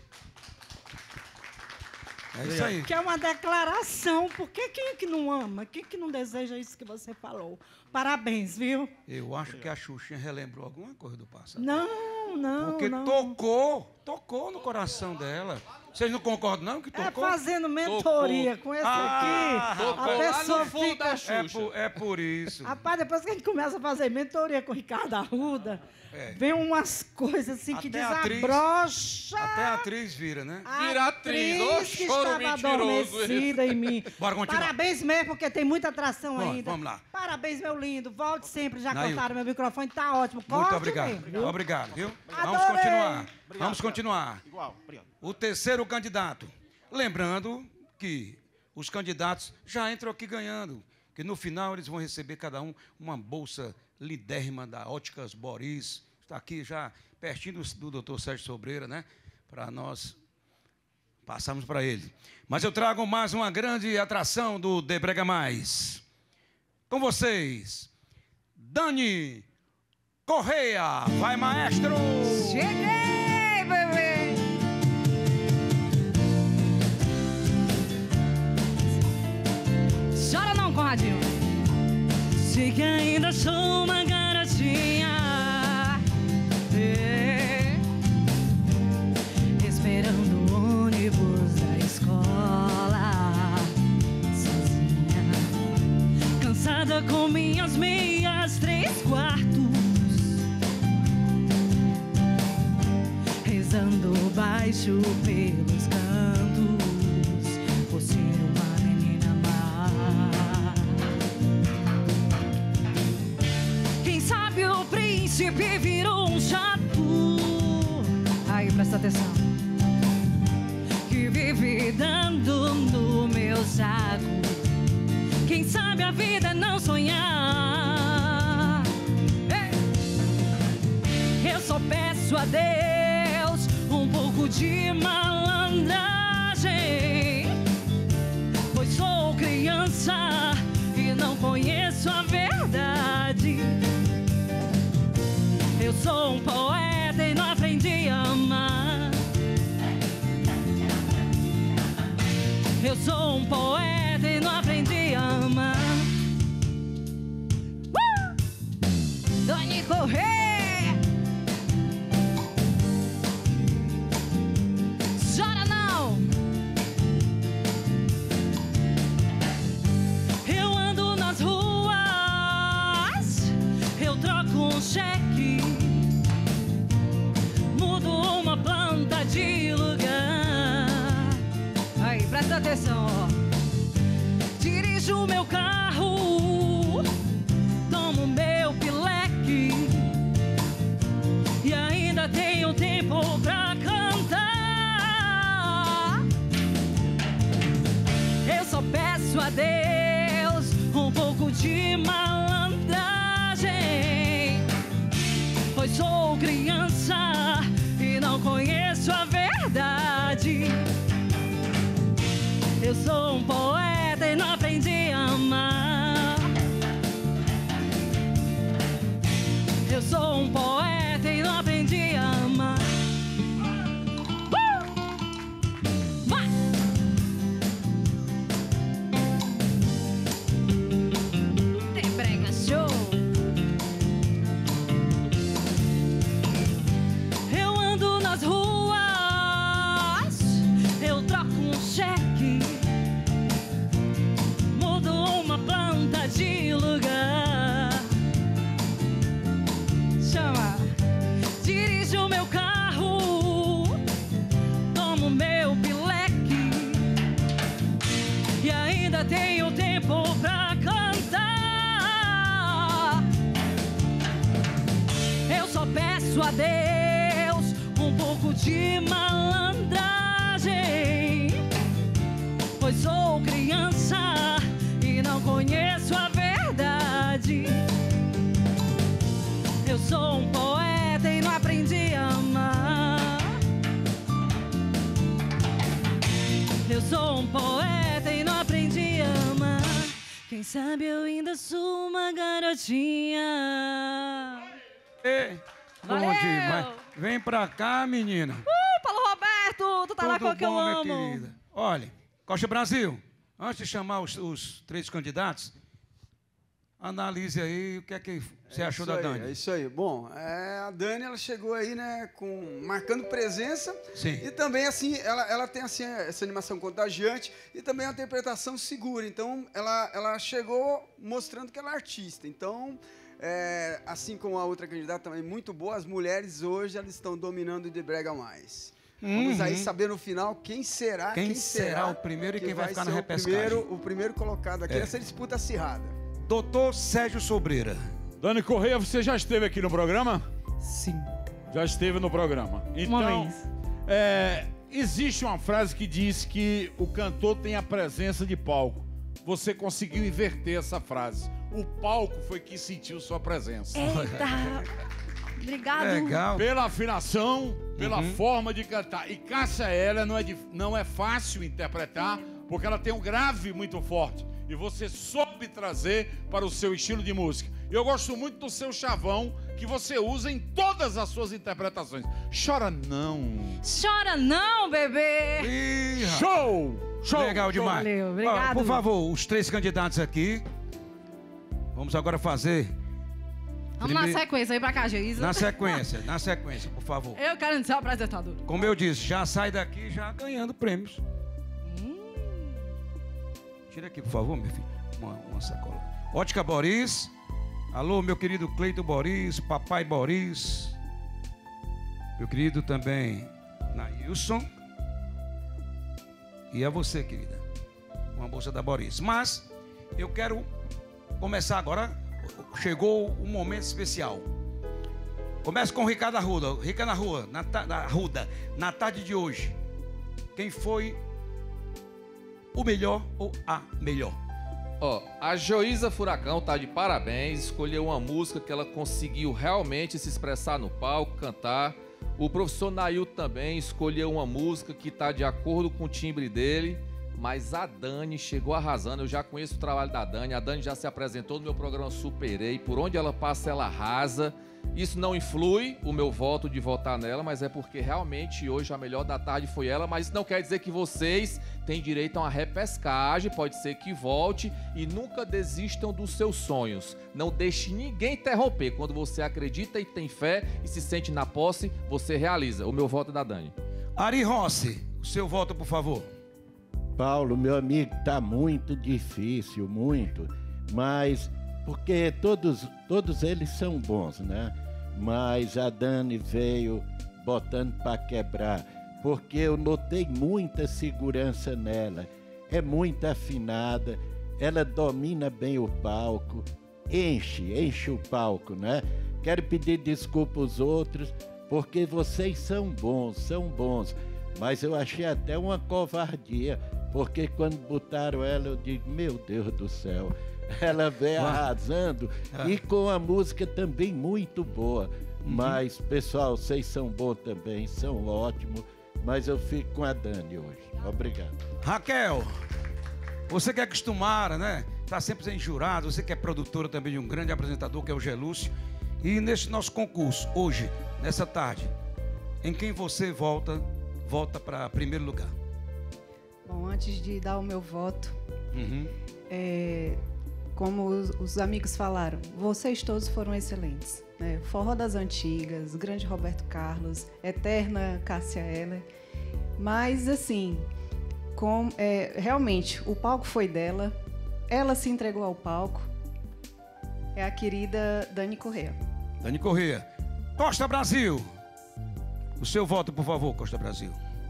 É isso aí. Que é uma declaração, porque quem é que não ama? Quem é que não deseja isso que você falou? Parabéns, viu? Eu acho que a Xuxinha relembrou alguma coisa do passado. Não, não, Porque não. tocou, tocou no coração dela. Vocês não concordam, não, que tocou? É fazendo mentoria Tocou. com esse Ah, aqui, tocou a lá pessoa no fundo fica... da Xuxa. É por, é por isso. Rapaz, depois que a gente começa a fazer mentoria com o Ricardo Arruda, É. vem umas coisas assim que Até a atriz- desabrocha. Até a atriz vira, né? Vira atriz, ô que choro estava mentiroso. adormecida em mim. Bora continuar. Parabéns mesmo, porque tem muita atração Bom, ainda. vamos lá. Parabéns, meu lindo. Volte sempre. Já Nailton. cortaram meu microfone, tá ótimo. Muito Corte obrigado. mesmo, viu? Obrigado, viu? Adorei. Vamos continuar. Obrigado, Vamos continuar. Igual, obrigado. O terceiro candidato. Lembrando que os candidatos já entram aqui ganhando, que no final eles vão receber cada um uma bolsa lidérrima da Óticas Boris. Está aqui já pertinho do, do doutor Sérgio Sobreira, né? Para nós passarmos para ele. Mas eu trago mais uma grande atração do De Brega Mais. Com vocês, Dani Correia. Vai, maestro! Cheguei, bebê! Chora não, Conradinho. Sei que ainda sou uma garotinha, é, esperando o ônibus da escola, sozinha, cansada com minhas meias três quartos, rezando baixo pelos cantos, por ser uma menina má. Quem sabe o príncipe virou um chato. Aí, presta atenção. Que vive dando no meu saco. Quem sabe a vida é não sonhar. Ei! Eu só peço a Deus um pouco de malandragem, pois sou criança e não conheço a verdade. Eu sou um poeta e não aprendi a amar. Eu sou um poeta e não aprendi a amar. Uh! Dani Correia. Chora não. sou um poeta e não aprendi a amar. Eu sou um poeta e não aprendi a amar. Uh! Vai! Tem brega show. Eu ando nas ruas, eu troco um cheque, mudo uma planta de lugar. Chama, dirijo meu carro, tomo meu pileque e ainda tenho tempo pra cantar. Eu só peço a Deus um pouco de malandragem, pois sou criança e não conheço a verdade. Eu sou um poeta e não aprendi a amar. Eu sou um poeta e não aprendi a amar. Quem sabe eu ainda sou uma garotinha. Ei, Valeu! onde? Vai- Vem pra cá, menina. Uh, Paulo Roberto, tu tá lá Tudo com o que eu bom, minha amo. querida? Olha, Costa Brasil, antes de chamar os, os três candidatos, analise aí o que é que você É achou isso da aí, Dani. É isso aí. Bom, é, a Dani, ela chegou aí, né, com, marcando presença. Sim. E também, assim, ela, ela tem, assim, essa animação contagiante e também uma interpretação segura. Então, ela, ela chegou mostrando que ela é artista. Então, é, assim como a outra candidata também muito boa, as mulheres hoje, elas estão dominando o De Brega Mais. Vamos aí Uhum. saber no final quem será, Quem será o primeiro e quem vai ficar na ser o repescagem. primeiro, o primeiro colocado aqui É. nessa disputa acirrada. Doutor Sérgio Sobreira. Dani Correia, você já esteve aqui no programa? Sim. Já esteve no programa. Então, vez. é, existe uma frase que diz que o cantor tem a presença de palco. Você conseguiu inverter essa frase. O palco foi que sentiu sua presença. Eita! Obrigado. Pela afinação, pela Uhum. forma de cantar. E Cássia Eller não é, dif- não é fácil interpretar, porque ela tem um grave muito forte. E você soube trazer para o seu estilo de música. Eu gosto muito do seu chavão, que você usa em todas as suas interpretações. Chora não. Chora não, bebê. Ih, Show! Show! Legal show. demais. Valeu, obrigado. Ó, por favor, os três candidatos aqui. Vamos agora fazer. Vamos na primeiro- sequência aí pra cá, Geisa. Na sequência, na sequência, por favor. Eu quero ser o apresentador. Como eu disse, já sai daqui já ganhando prêmios. Tira aqui, por favor, meu filho. Uma, uma sacola. Ótica Boris. Alô, meu querido Cleito Boris, papai Boris. Meu querido também Nailson. E é você, querida. Uma bolsa da Boris. Mas eu quero começar agora. Chegou um momento especial. Começa com o Ricardo Arruda. Ricardo Arruda, na, ta- na, Arruda, na tarde de hoje. Quem foi o melhor ou a melhor? Ó, a Joísa Furacão tá de parabéns, escolheu uma música que ela conseguiu realmente se expressar no palco, cantar. O professor Nail também escolheu uma música que tá de acordo com o timbre dele, mas a Dani chegou arrasando. Eu já conheço o trabalho da Dani, a Dani já se apresentou no meu programa Superei, por onde ela passa ela arrasa. Isso não influi o meu voto de votar nela, mas é porque realmente hoje a melhor da tarde foi ela, mas isso não quer dizer que vocês têm direito a uma repescagem, pode ser que volte e nunca desistam dos seus sonhos. Não deixe ninguém interromper. Quando você acredita e tem fé e se sente na posse, você realiza. O meu voto é da Dani. Ari Rossi, o seu voto, por favor. Paulo, meu amigo, tá muito difícil, muito. Mas, porque todos, todos eles são bons, né? Mas a Dani veio botando para quebrar, porque eu notei muita segurança nela. É muito afinada, ela domina bem o palco, enche, enche o palco, né? Quero pedir desculpa aos outros, porque vocês são bons, são bons. Mas eu achei até uma covardia, porque quando botaram ela, eu digo, meu Deus do céu, ela veio arrasando e com a música também muito boa. Mas, pessoal, vocês são bons também, são ótimos, mas eu fico com a Dani hoje. Obrigado. Raquel, Você que é acostumada, né? Está sempre sendo jurado, você que é produtora também de um grande apresentador, que é o Gelúcio. E nesse nosso concurso, hoje, nessa tarde, em quem você volta, volta para primeiro lugar? Bom, antes de dar o meu voto, Uhum. é, como os, os amigos falaram, vocês todos foram excelentes. Né? Forró das Antigas, grande Roberto Carlos, eterna Cássia Eller. Mas, assim, com, é, realmente, o palco foi dela, ela se entregou ao palco. É a querida Dani Corrêa. Dani Corrêa. Costa Brasil. O seu voto, por favor, Costa Brasil.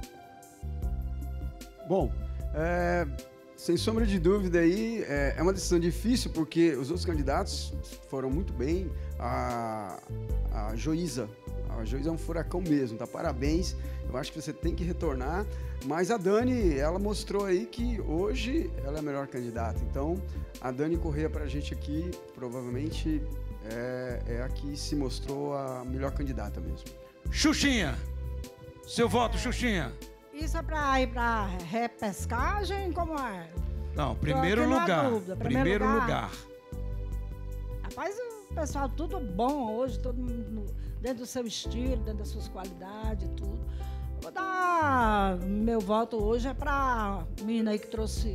Bom, é, sem sombra de dúvida aí, é, é uma decisão difícil porque os outros candidatos foram muito bem. A, a Joísa, a Joísa é um furacão mesmo, tá? Parabéns, eu acho que você tem que retornar. Mas a Dani, ela mostrou aí que hoje ela é a melhor candidata. Então, a Dani Corrêa pra gente aqui, provavelmente, é, é a que se mostrou a melhor candidata mesmo. Xuxinha. Seu voto, Xuxinha. Isso é pra ir pra repescagem? Como é? Não, primeiro Tô aqui numa lugar. dúvida. Primeiro, Primeiro lugar. lugar. Rapaz, o pessoal tudo bom hoje, todo mundo dentro do seu estilo, dentro das suas qualidades, tudo. Vou dar meu voto hoje é pra menina aí que trouxe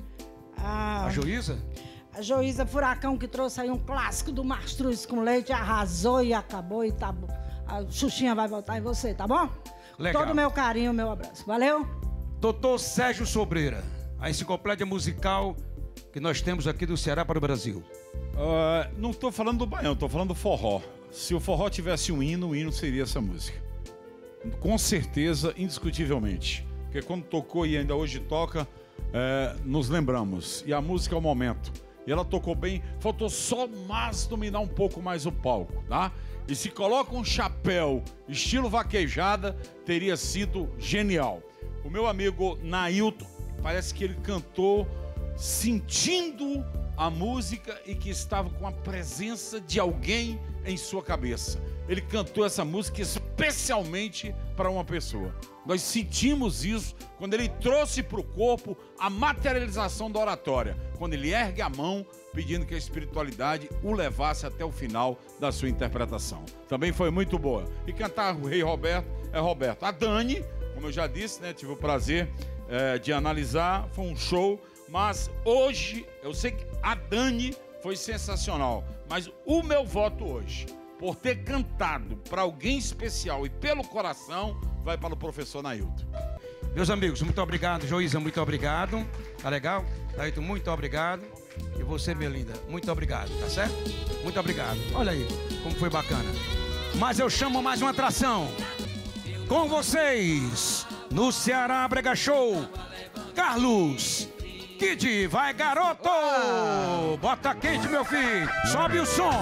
a, A Joísa? a Joísa Furacão, que trouxe aí um clássico do Mastruz com leite, arrasou e acabou e tá bom. A Xuxinha vai votar em você, tá bom? Legal. Todo o meu carinho, meu abraço. Valeu? Doutor Sérgio Sobreira, a enciclopédia musical que nós temos aqui do Ceará para o Brasil. Uh, não estou falando do baião, estou falando do forró. Se o forró tivesse um hino, o hino seria essa música. Com certeza, indiscutivelmente. Porque quando tocou e ainda hoje toca, é, nos lembramos. E a música é o momento. E ela tocou bem, faltou só mais dominar um pouco mais o palco, tá? E se coloca um chapéu estilo vaquejada, teria sido genial. O meu amigo Nailton, parece que ele cantou sentindo a música e que estava com a presença de alguém em sua cabeça. Ele cantou essa música especialmente para uma pessoa. Nós sentimos isso quando ele trouxe para o corpo a materialização da oratória, quando ele ergue a mão pedindo que a espiritualidade o levasse até o final da sua interpretação. Também foi muito boa. E cantar o Rei Roberto é Roberto. A Dani, como eu já disse, né, tive o prazer é, de analisar, foi um show, mas hoje eu sei que a Dani foi sensacional, mas o meu voto hoje, por ter cantado para alguém especial e pelo coração, vai para o professor Nailton. Meus amigos, muito obrigado. Joísa, muito obrigado. Tá legal? Nailton, muito obrigado. E você, minha linda, muito obrigado, tá certo? Muito obrigado. Olha aí como foi bacana. Mas eu chamo mais uma atração. Com vocês, no Ceará Brega Show, Carlos Kid, vai garoto! Bota quente, meu filho. Sobe o som.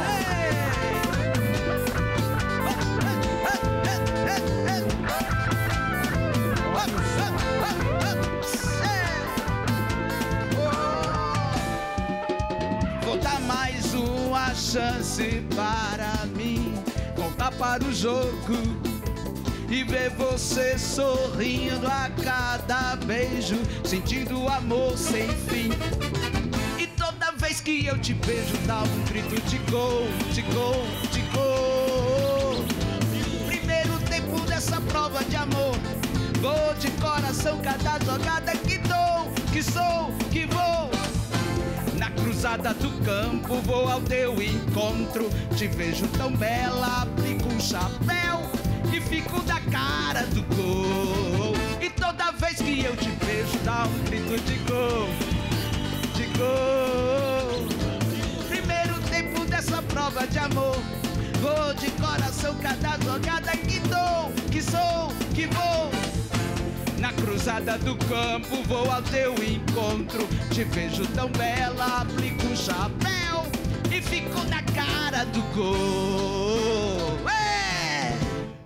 Vou dar mais uma chance para mim voltar para o jogo e ver você sorrindo a cada beijo, sentindo o amor sem fim. E toda vez que eu te beijo dá um grito de gol, de gol, de gol. Primeiro tempo dessa prova de amor, vou de coração cada jogada que dou, que sou, que vou. Na cruzada do campo vou ao teu encontro, te vejo tão bela, aplico um chapéu e fico da cara do gol. E toda vez que eu te vejo dá um grito de gol, de gol. Primeiro tempo dessa prova de amor, vou de coração cada jogada que dou, que sou, que vou. Na cruzada do campo vou ao teu encontro, te vejo tão bela, aplico um chapéu e fico na cara do gol. É!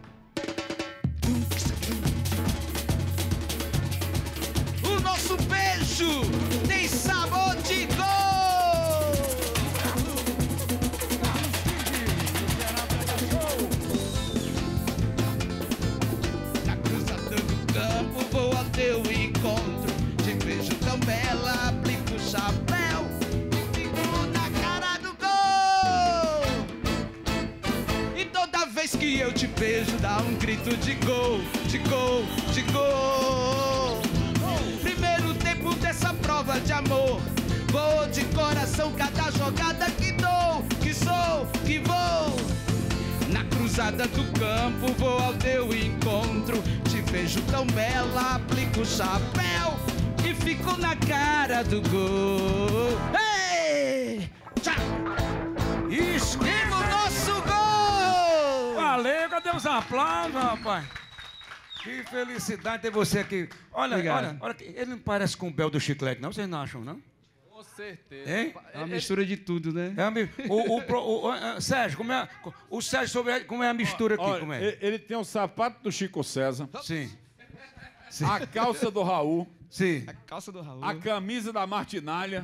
O nosso beijo tem sabor de gol. Vou ao teu encontro, te vejo tão bela, aplico que eu te beijo, dá um grito de gol, de gol, de gol. Primeiro tempo dessa prova de amor, vou de coração cada jogada que dou, que sou, que vou. Na cruzada do campo vou ao teu encontro, te vejo tão bela, aplico o chapéu e fico na cara do gol. Ei! Tchau! Esquiva o nosso gol! Valeu, cadê os aplausos, rapaz? Que felicidade ter você aqui. Olha, Obrigado. olha, olha, ele não parece com o Bel do Chiclete, não? Vocês não acham, não? Com certeza. Hein? É uma mistura de tudo, né? É uma, o, o, o, o, o, Sérgio, como é, o Sérgio sobre como é a mistura aqui? Olha, como é? ele- Ele tem o sapato do Chico César. Sim. A calça do Raul. Sim. A calça do Raul. A camisa da Martinalha.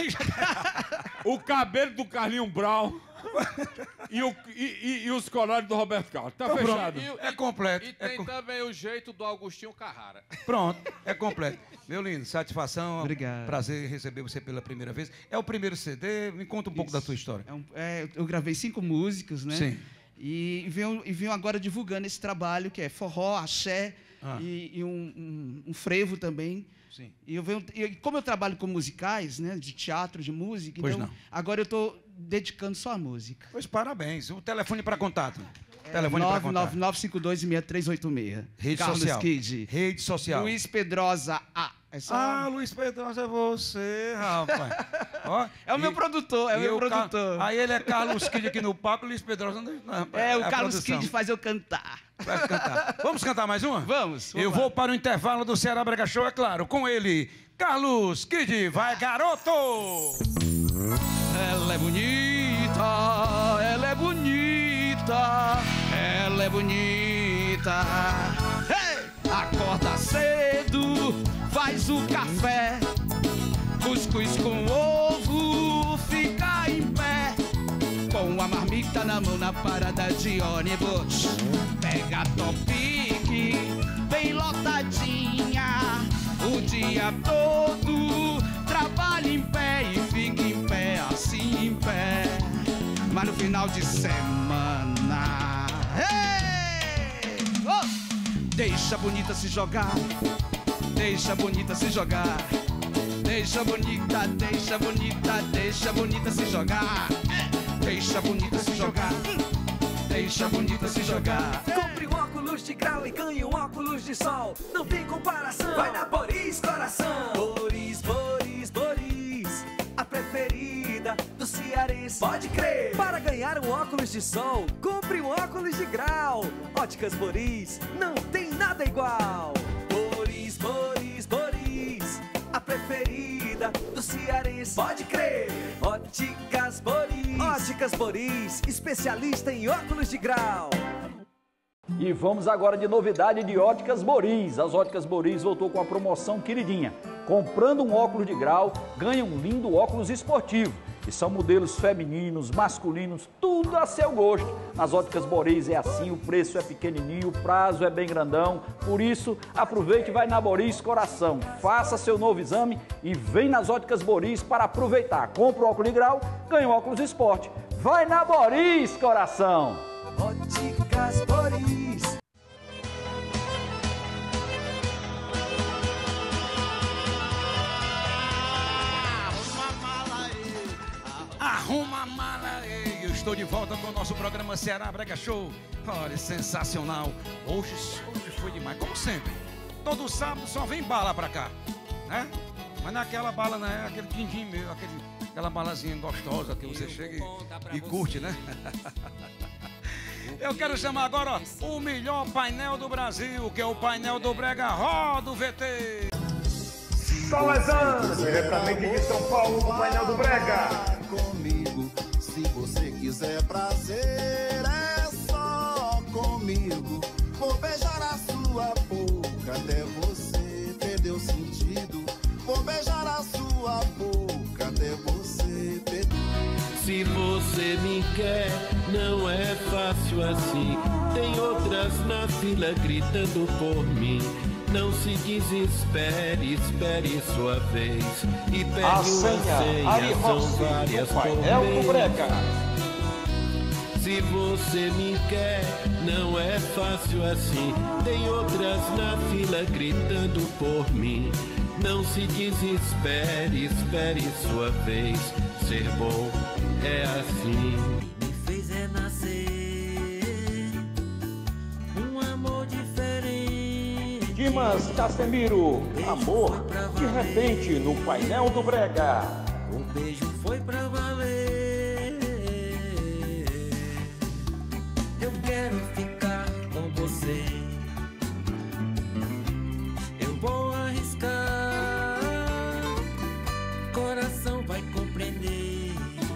O cabelo do Carlinho Brau. E, o- e- e- e os colares do Roberto Carlos. Tá Então, pronto. fechado. É completo. E é tem com- também o jeito do Augustinho Carrara. Pronto, é completo. Meu lindo, satisfação. Obrigado. Prazer em receber você pela primeira vez. É o primeiro C D, me conta um pouco da sua história. É um- é, eu gravei cinco músicas, né? Sim. E venho, e venho agora divulgando esse trabalho, que é forró, axé Ah. e, e um, um- um frevo também. Sim. E eu venho, e como eu trabalho com musicais, né? De teatro, de música, Pois então não. agora eu estou dedicando só a música. Pois parabéns. O telefone para contato. É, telefone para nove contato. nove nove cinco dois, seis três oito seis. Rede Carlos social. Kid. Rede social. Luiz Pedrosa A. É só... Ah, Luiz Pedrosa é você, rapaz. Ó, É o meu produtor, é o e meu Ca- produtor. Aí ele é Carlos Kid aqui no palco, Luiz Pedrosa não, não, É, o a Carlos produção. Kid faz eu cantar. Vai cantar. Vamos cantar mais uma? Vamos. Eu vamos vou lá. para o intervalo do Ceará Brega Show, é claro, com ele, Carlos Kid. Vai, garoto! Ela é bonita, ela é bonita, ela é bonita. Hey! Acorda cedo, faz o café, cuscuz com ovo, fica em pé. Com a marmita na mão na parada de ônibus, pega a Topic, bem lotadinha, o dia todo, trabalha em pé e fica em pé, assim em pé. Mas no final de semana, hey! Oh! Deixa a bonita se jogar, deixa a bonita se jogar, deixa a bonita, deixa a bonita, deixa a bonita se jogar, deixa a bonita se jogar, deixa a bonita se jogar. Compre um óculos de grau e ganhe um óculos de sol. Não tem comparação. Vai na Boris Coração. Boris, Boris, Boris. A preferida do cearense. Pode crer. Para ganhar um óculos de sol, compre um óculos de grau. Óticas Boris, não tem nada igual. Boris, Boris, Boris. A preferida do cearense. Pode crer. Óticas Boris. Óticas Boris, especialista em óculos de grau. E vamos agora de novidade de Óticas Boris. As Óticas Boris voltou com a promoção queridinha. Comprando um óculos de grau, ganha um lindo óculos esportivo. E são modelos femininos, masculinos, tudo a seu gosto. Nas Óticas Boris é assim, o preço é pequenininho, o prazo é bem grandão. Por isso, aproveite e vai na Boris Coração. Faça seu novo exame e vem nas Óticas Boris para aproveitar. Compra o óculos de grau, ganha um óculos esporte. Vai na Boris Coração! Óticas Boris. Arruma a mala, ei, eu estou de volta com o nosso programa Ceará Brega Show. Olha, sensacional. Hoje, hoje foi demais, como sempre. Todo sábado só vem bala pra cá, né? Mas naquela bala, né? Aquele din-din mesmo, aquele, aquela balazinha gostosa que você chega e, e curte, né? Eu quero chamar agora ó, o melhor painel do Brasil, que é o painel do Brega Roda o V T. Salazar, diretamente de São Paulo, o painel do Brega. Comigo, se você quiser prazer, é só comigo. Vou beijar a sua boca até você perder o sentido. Vou beijar a sua boca até você perder. Se você me quer, não é fácil assim. Tem outras na fila gritando por mim. Não se desespere, espere sua vez. E pegue A uma senha, senha, Ari são Rossi, várias o painel do por Brega. mês. Se você me quer, não é fácil assim. Tem outras na fila gritando por mim. Não se desespere, espere sua vez. Ser bom é assim. Me fez renascer um amor diferente. Dimas Castemiro, amor, de repente, no painel do Brega. O beijo foi pra valer. Eu quero ficar com você. Eu vou arriscar. Coração vai compreender.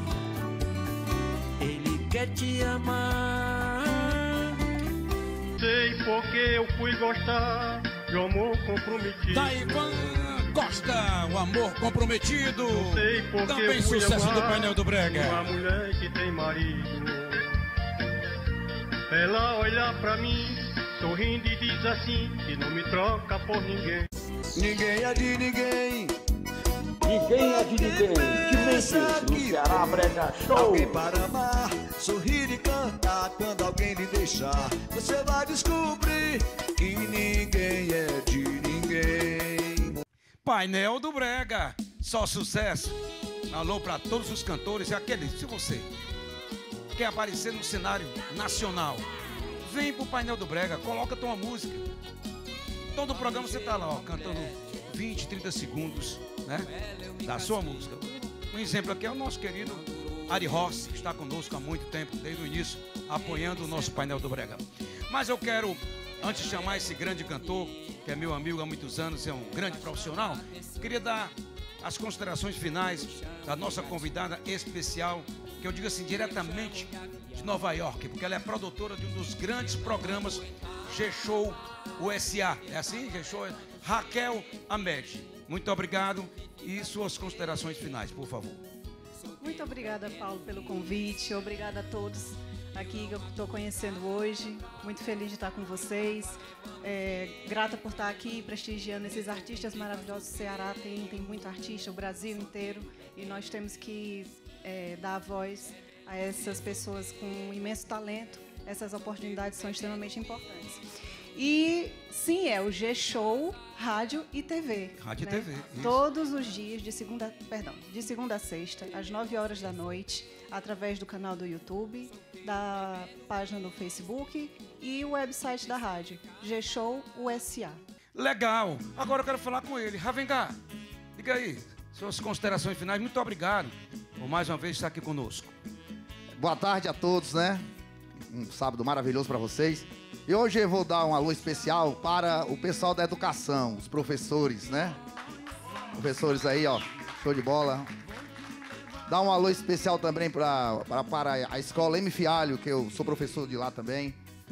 Ele quer te amar. Sei porque eu fui gostar de amor comprometido. Taiwan Costa, o amor comprometido. Sei porque Também eu fui sucesso do amar painel do Brega. uma mulher que tem marido. Ela olha pra mim, sorrindo e diz assim, que não me troca por ninguém. Ninguém é de ninguém. Ninguém é de ninguém. De mente, no Ceará Brega Show. Alguém para amar, sorrir e cantar. Quando alguém lhe deixar, você vai descobrir que ninguém é de ninguém. Painel do Brega, só sucesso. Alô para todos os cantores e aqueles, se você quer aparecer no cenário nacional, vem pro Painel do Brega, coloca tua música. Todo o programa você tá lá, ó, cantando vinte, trinta segundos, né, da sua música. Um exemplo aqui é o nosso querido Ari Rossi, que está conosco há muito tempo, desde o início, apoiando o nosso Painel do Brega. Mas eu quero, antes de chamar esse grande cantor, que é meu amigo há muitos anos, é um grande profissional, queria dar as considerações finais da nossa convidada especial, que eu digo assim, diretamente de Nova York, porque ela é produtora de um dos grandes programas G-Show U S A. É assim? G-Show? Raquel Ahmed. Muito obrigado e suas considerações finais, por favor. Muito obrigada, Paulo, pelo convite. Obrigada a todos aqui que eu estou conhecendo hoje. Muito feliz de estar com vocês. É, grata por estar aqui prestigiando esses artistas maravilhosos do Ceará. Tem, tem muito artista, o Brasil inteiro. E nós temos que é, dar voz a essas pessoas com um imenso talento. Essas oportunidades são extremamente importantes. E sim, é o G-Show, rádio e T V. Rádio né? e T V, isso. Todos os dias, de segunda, perdão, de segunda a sexta, às nove horas da noite, através do canal do YouTube, da página no Facebook e o website da rádio, G-Show U S A. Legal. Agora eu quero falar com ele. Ravengar, diga aí, suas considerações finais. Muito obrigado por mais uma vez estar aqui conosco. Boa tarde a todos, né? Um sábado maravilhoso para vocês. E hoje eu vou dar um alô especial para o pessoal da educação, os professores, né? Professores aí, ó, show de bola. Dar um alô especial também para, para, para a escola M. Fialho, que eu sou professor de lá também.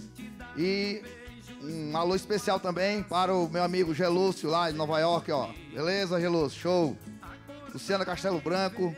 E um alô especial também para o meu amigo Gelúcio lá de Nova York, ó. Beleza, Gelúcio? Show. Luciana Castelo Branco.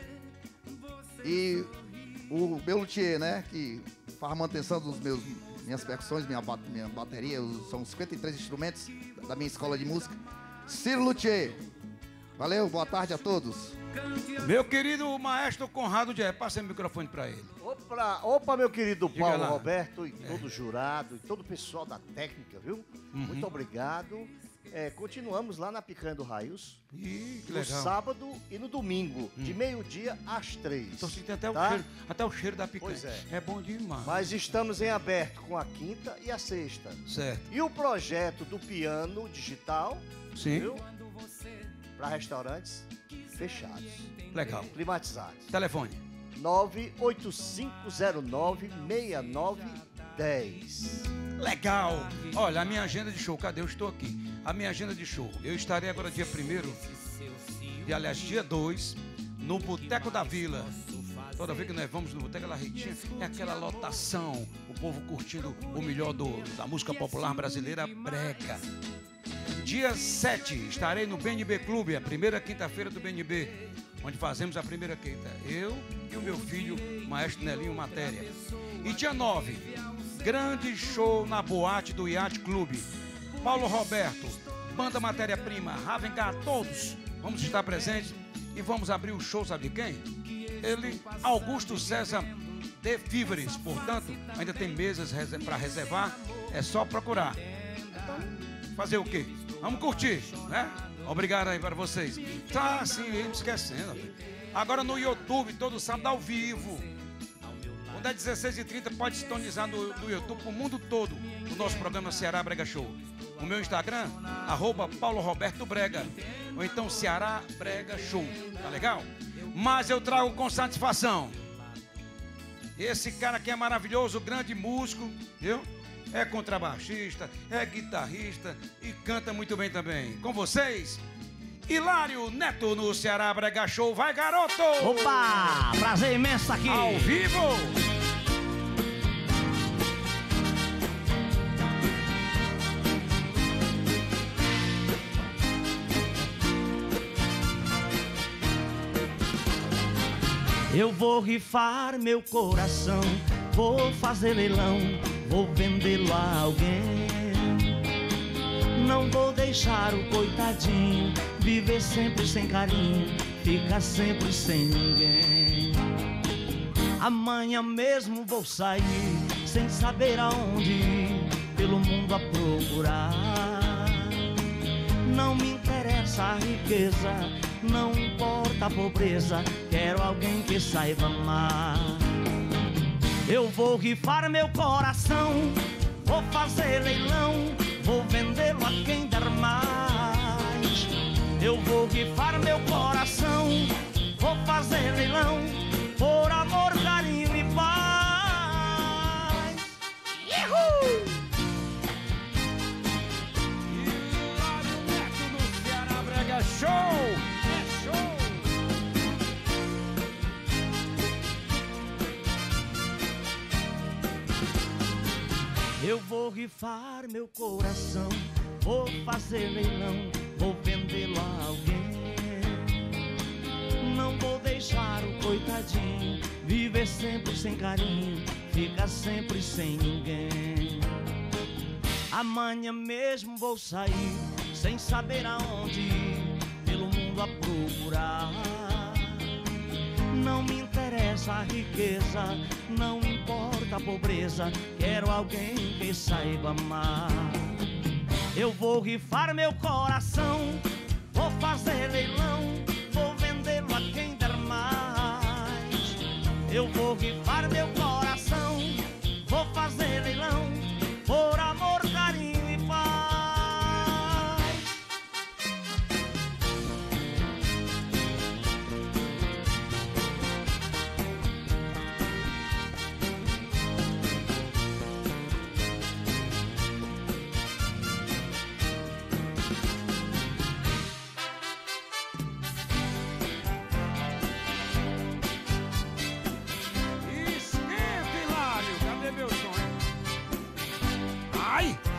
E o Belutier, né? Que faz a manutenção dos meus... minhas percussões, minha, minha bateria, são cinquenta e três instrumentos da minha escola de música. Ciro Luthier. Valeu, boa tarde a todos. Meu querido maestro Conrado Dié, passa o microfone para ele. Opa, opa, meu querido Diga Paulo lá. Roberto e todo o jurado e todo o pessoal da técnica, viu? Uhum. Muito obrigado. É, continuamos lá na Picanha do Raios. Ih, que no legal. sábado e no domingo, de meio-dia às três. Tô sentindo até, tá? o cheiro, até o cheiro da picanha. Pois é. É bom demais. Mas estamos em aberto com a quinta e a sexta. Certo. E o projeto do piano digital, Sim. viu? Para restaurantes fechados. Legal. Climatizados. Telefone. nove oito cinco zero nove seis nove um zero. Legal. Olha, a minha agenda de show, cadê? Eu estou aqui. A minha agenda de show. Eu estarei agora dia primeiro, e aliás, dia dois, no Boteco da Vila. Toda vez que nós vamos no Boteco da Ritinha, é aquela lotação, o povo curtindo o melhor do, da música popular brasileira, brega. Dia sete, estarei no B N B Clube, a primeira quinta-feira do B N B, onde fazemos a primeira quinta. Eu e o meu filho, o maestro Nelinho Matéria. E dia nove, grande show na boate do Yacht Clube. Paulo Roberto, Banda Matéria-Prima, Ravengar, todos vamos estar presentes e vamos abrir o show, sabe de quem? Ele, Augusto César The Feveres. Portanto, ainda tem mesas para reservar. É só procurar. Então, fazer o quê? Vamos curtir, né? Obrigado aí para vocês. Tá assim, me esquecendo. Agora no YouTube, todo sábado ao vivo. Quando é dezesseis e trinta, pode sintonizar no, no YouTube pro mundo todo o nosso programa Ceará Brega Show. O meu Instagram, arroba Paulo Roberto Brega. Ou então Ceará Brega Show. Tá legal? Mas eu trago com satisfação. Esse cara aqui é maravilhoso, grande músico, viu? É contrabaixista, é guitarrista e canta muito bem também. Com vocês, Hilário Neto no Ceará Brega Show. Vai, garoto! Opa! Prazer imenso estar aqui. Ao vivo! Eu vou rifar meu coração, vou fazer leilão, vou vendê-lo a alguém. Não vou deixar o coitadinho viver sempre sem carinho, ficar sempre sem ninguém. Amanhã mesmo vou sair, sem saber aonde ir, pelo mundo a procurar. Não me interessa a riqueza, não importa a pobreza, quero alguém que saiba amar. Eu vou rifar meu coração, vou fazer leilão, vou vendê-lo a quem der mais. Eu vou rifar meu coração, vou fazer leilão, por amor, carinho e paz. Uhul! Hilário Neto no Ceará Brega Show! É show! Eu vou rifar meu coração, vou fazer leilão, vou vendê-lo a alguém. Não vou deixar o coitadinho viver sempre sem carinho, ficar sempre sem ninguém. Amanhã mesmo vou sair, sem saber aonde ir, pelo mundo a procurar. Não me interessa a riqueza, não importa a pobreza, quero alguém que saiba amar. Eu vou rifar meu coração, vou fazer leilão, vou vendê-lo a quem der mais. Eu vou rifar meu coração, vou fazer leilão, por amor, carinho e paz. Esquenta, Hilário! Cadê meu sonho? Ai!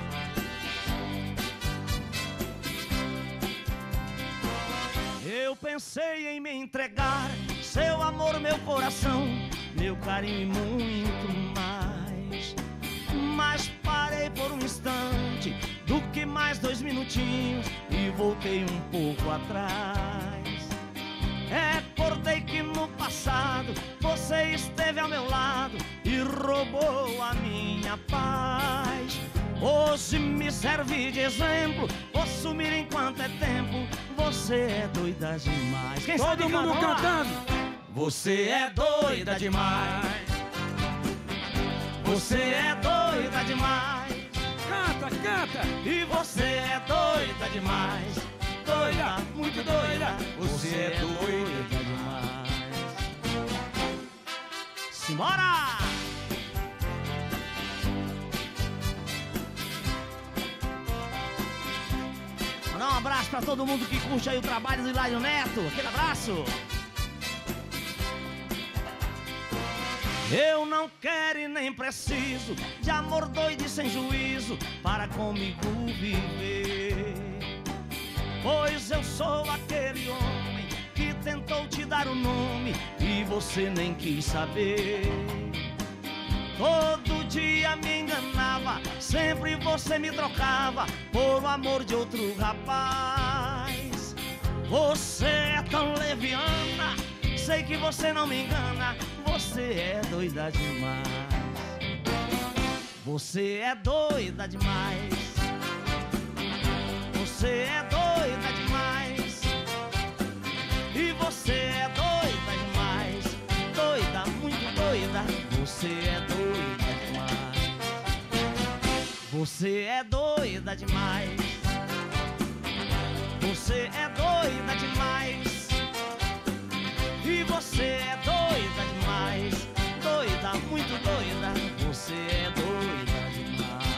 Eu pensei em me entregar, seu amor, meu coração, meu carinho e muito mais. Mas parei por um instante, do que mais dois minutinhos, e voltei um pouco atrás. Recordei que no passado você esteve ao meu lado e roubou a minha paz. Hoje me serve de exemplo, vou sumir enquanto é tempo, você é doida demais. Quem sabe Todo mundo canta? cantando! Você é doida demais. Você é doida demais. Canta, canta! E você é doida demais. Doida, muito doida. Você é doida demais. Simbora! Mandar um abraço pra todo mundo que curte aí o trabalho do Hilário Neto. Aquele abraço. Eu não quero e nem preciso de amor doido e sem juízo para comigo viver. Pois eu sou aquele homem que tentou te dar o nome e você nem quis saber. Todo dia me enganava, sempre você me trocava por o amor de outro rapaz. Você é tão leviana, sei que você não me engana, você é doida demais. Você é doida demais. Você é doida demais. E você é doida demais. Doida, muito doida. Você é doida demais. Você é doida demais. Você é doida demais. E você é doida demais. Doida, muito doida. Você é doida demais.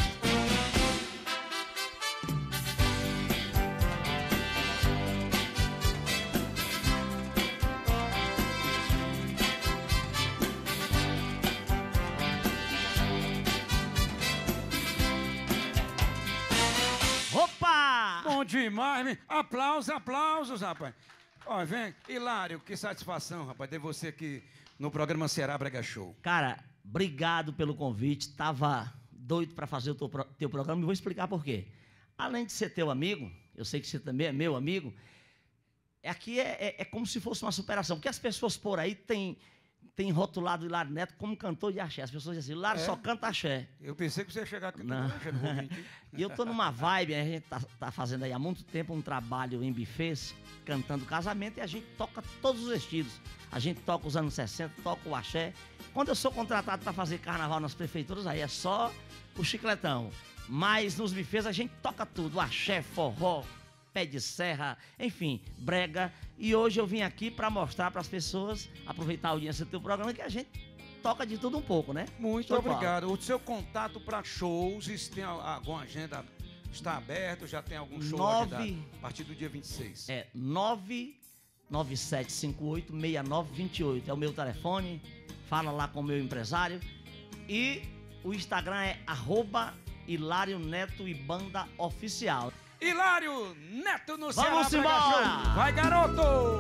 Opa! Bom demais, hein? Aplausos, aplausos, rapaz. Ó, vem, Hilário, que satisfação, rapaz, ter você aqui no programa Ceará Brega Show. Cara, obrigado pelo convite. Tava doido para fazer o teu, pro- teu programa e vou explicar por quê. Além de ser teu amigo, eu sei que você também é meu amigo, aqui é, é, é como se fosse uma superação, porque as pessoas por aí têm, têm rotulado o Hilário Neto como cantor de axé. As pessoas dizem assim, Hilário É? só canta axé. Eu pensei que você ia chegar aqui. Não. Eu não vou mentir. E eu tô numa vibe, a gente tá, tá fazendo aí há muito tempo um trabalho em bufês, cantando casamento, e a gente toca todos os estilos. A gente toca os anos sessenta, toca o axé. Quando eu sou contratado para fazer carnaval nas prefeituras, aí é só o chicletão. Mas nos bufês a gente toca tudo, axé, forró, pé de serra, enfim, brega. E hoje eu vim aqui para mostrar para as pessoas, aproveitar a audiência do teu programa, que a gente toca de tudo um pouco, né? Muito Show de bola. obrigado. O seu contato para shows, se tem a- alguma agenda, está aberto? Já tem algum show Nove- agendado? A partir do dia vinte e seis. É nove nove sete cinco oito seis nove dois oito. É o meu telefone. Fala lá com o meu empresário. E o Instagram é arroba Hilário Neto e Banda Oficial. Hilário Neto no Ceará Vamos Brega embora! Show. Vai, garoto!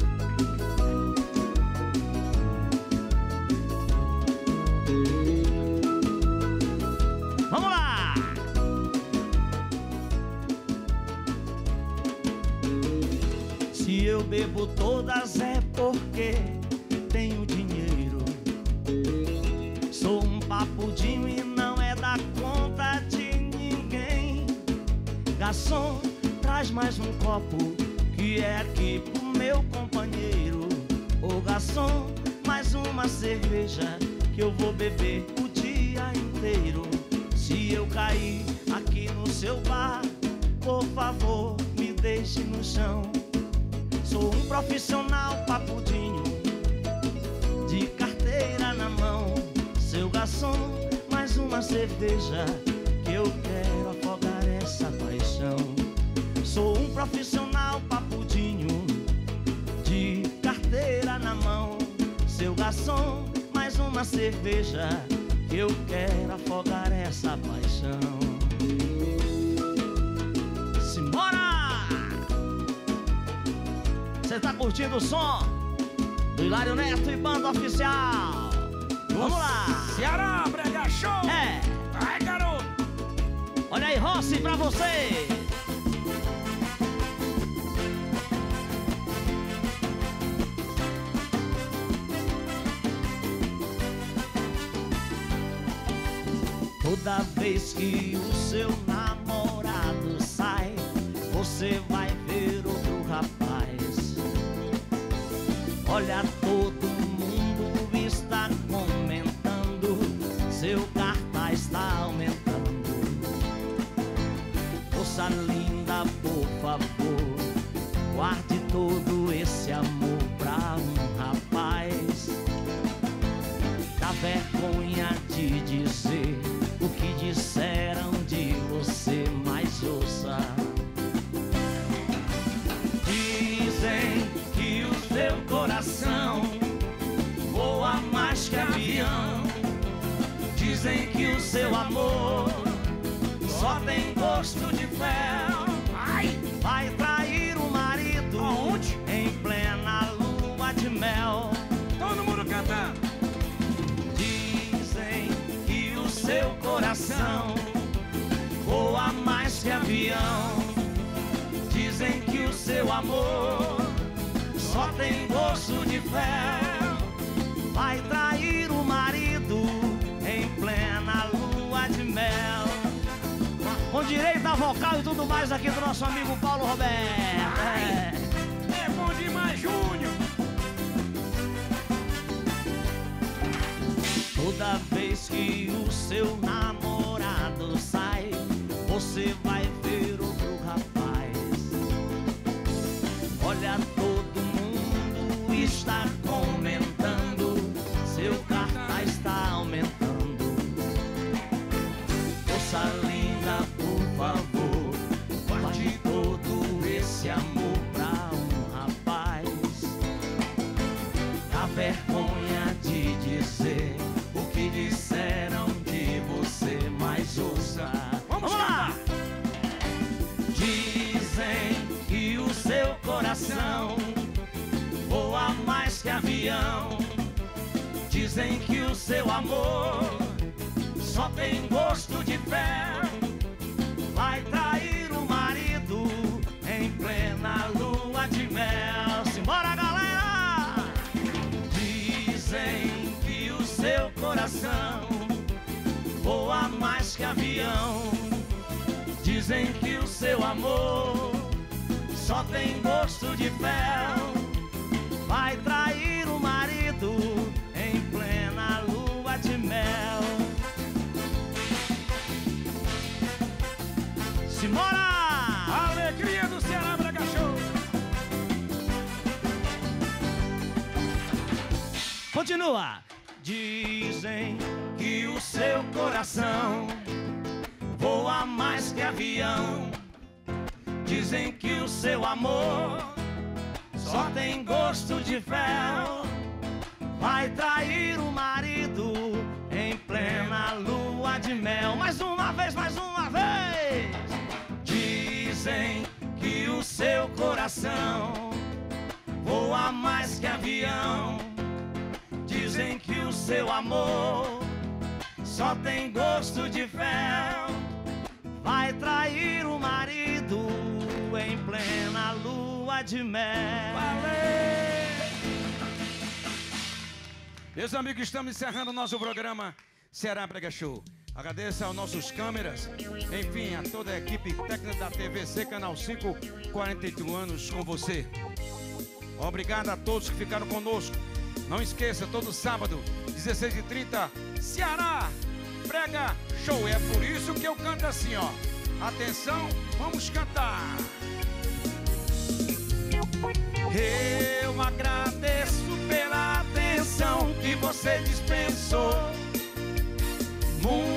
Vamos lá! Se eu bebo todas é porque tenho dinheiro. Sou um papudinho e não é da conta de ninguém. Garçom, traz mais um copo que é aqui pro meu companheiro. Ô garçom, mais uma cerveja que eu vou beber o dia inteiro. Se eu cair aqui no seu bar, por favor, me deixe no chão. Sou um profissional papudinho, de carteira na mão. Seu garçom, mais uma cerveja que eu quero afogar essa paixão. Sou um profissional papudinho, de carteira na mão. Seu garçom, mais uma cerveja que eu quero afogar essa paixão. Simbora! Você tá curtindo o som do Hilário Neto e Banda Oficial? Vamos lá! Ceará Brega Show! É! Vai, garoto! Olha aí, Rossi, pra você! Toda vez que o seu namorado sai, você vai ver outro rapaz. Olha, todo mundo está comentando, seu cartaz está aumentando. Moça linda, por favor, guarde todo esse amor pra um rapaz. Dá vergonha de dizer o que disseram de você, mas ouça. Dizem que o seu coração voa mais que avião. Dizem que o seu amor só tem gosto de fel. Ai, vai trair o marido. Aonde? Em plena lua de mel. Todo mundo cantando. Dizem que o seu coração voa mais que avião. Dizem que o seu amor só tem gosto de fel. Vai na vocal e tudo mais aqui do nosso amigo Paulo Roberto. É, é bom demais, Júnior. Toda vez que o seu namorado sai, você vai ver outro rapaz. Olha, todo mundo está comentando, seu cartaz está aumentando. Moça linda, por favor, guarde todo esse amor pra um rapaz. A vergonha de dizer o que disseram de você, mas ouça. Vamos lá! Dizem que o seu coração voa mais que avião. Dizem que o seu amor só tem gosto de ferro. Vai trair o marido em plena lua de mel. Simbora, galera! Dizem que o seu coração voa mais que avião. Dizem que o seu amor só tem gosto de ferro. Vai trair o marido em plena lua de mel. Simbora! Alegria do Ceará Brega Show. Continua! Dizem que o seu coração voa mais que avião. Dizem que o seu amor só tem gosto de ferro. Vai trair o marido em plena lua de mel. Mais uma vez, mais uma vez. Dizem que o seu coração voa mais que avião. Dizem que o seu amor só tem gosto de ferro. Vai trair o marido em plena lua de mel. Valeu! Meus amigos, estamos encerrando o nosso programa Ceará Brega Show. Agradeço aos nossos câmeras, enfim, a toda a equipe técnica da T V C Canal cinco, quarenta e um anos com você. Obrigado a todos que ficaram conosco. Não esqueça, todo sábado, dezesseis e trinta, Ceará Brega Show. É por isso que eu canto assim, ó. Atenção, vamos cantar. Eu agradeço pela atenção que você dispensou. Muito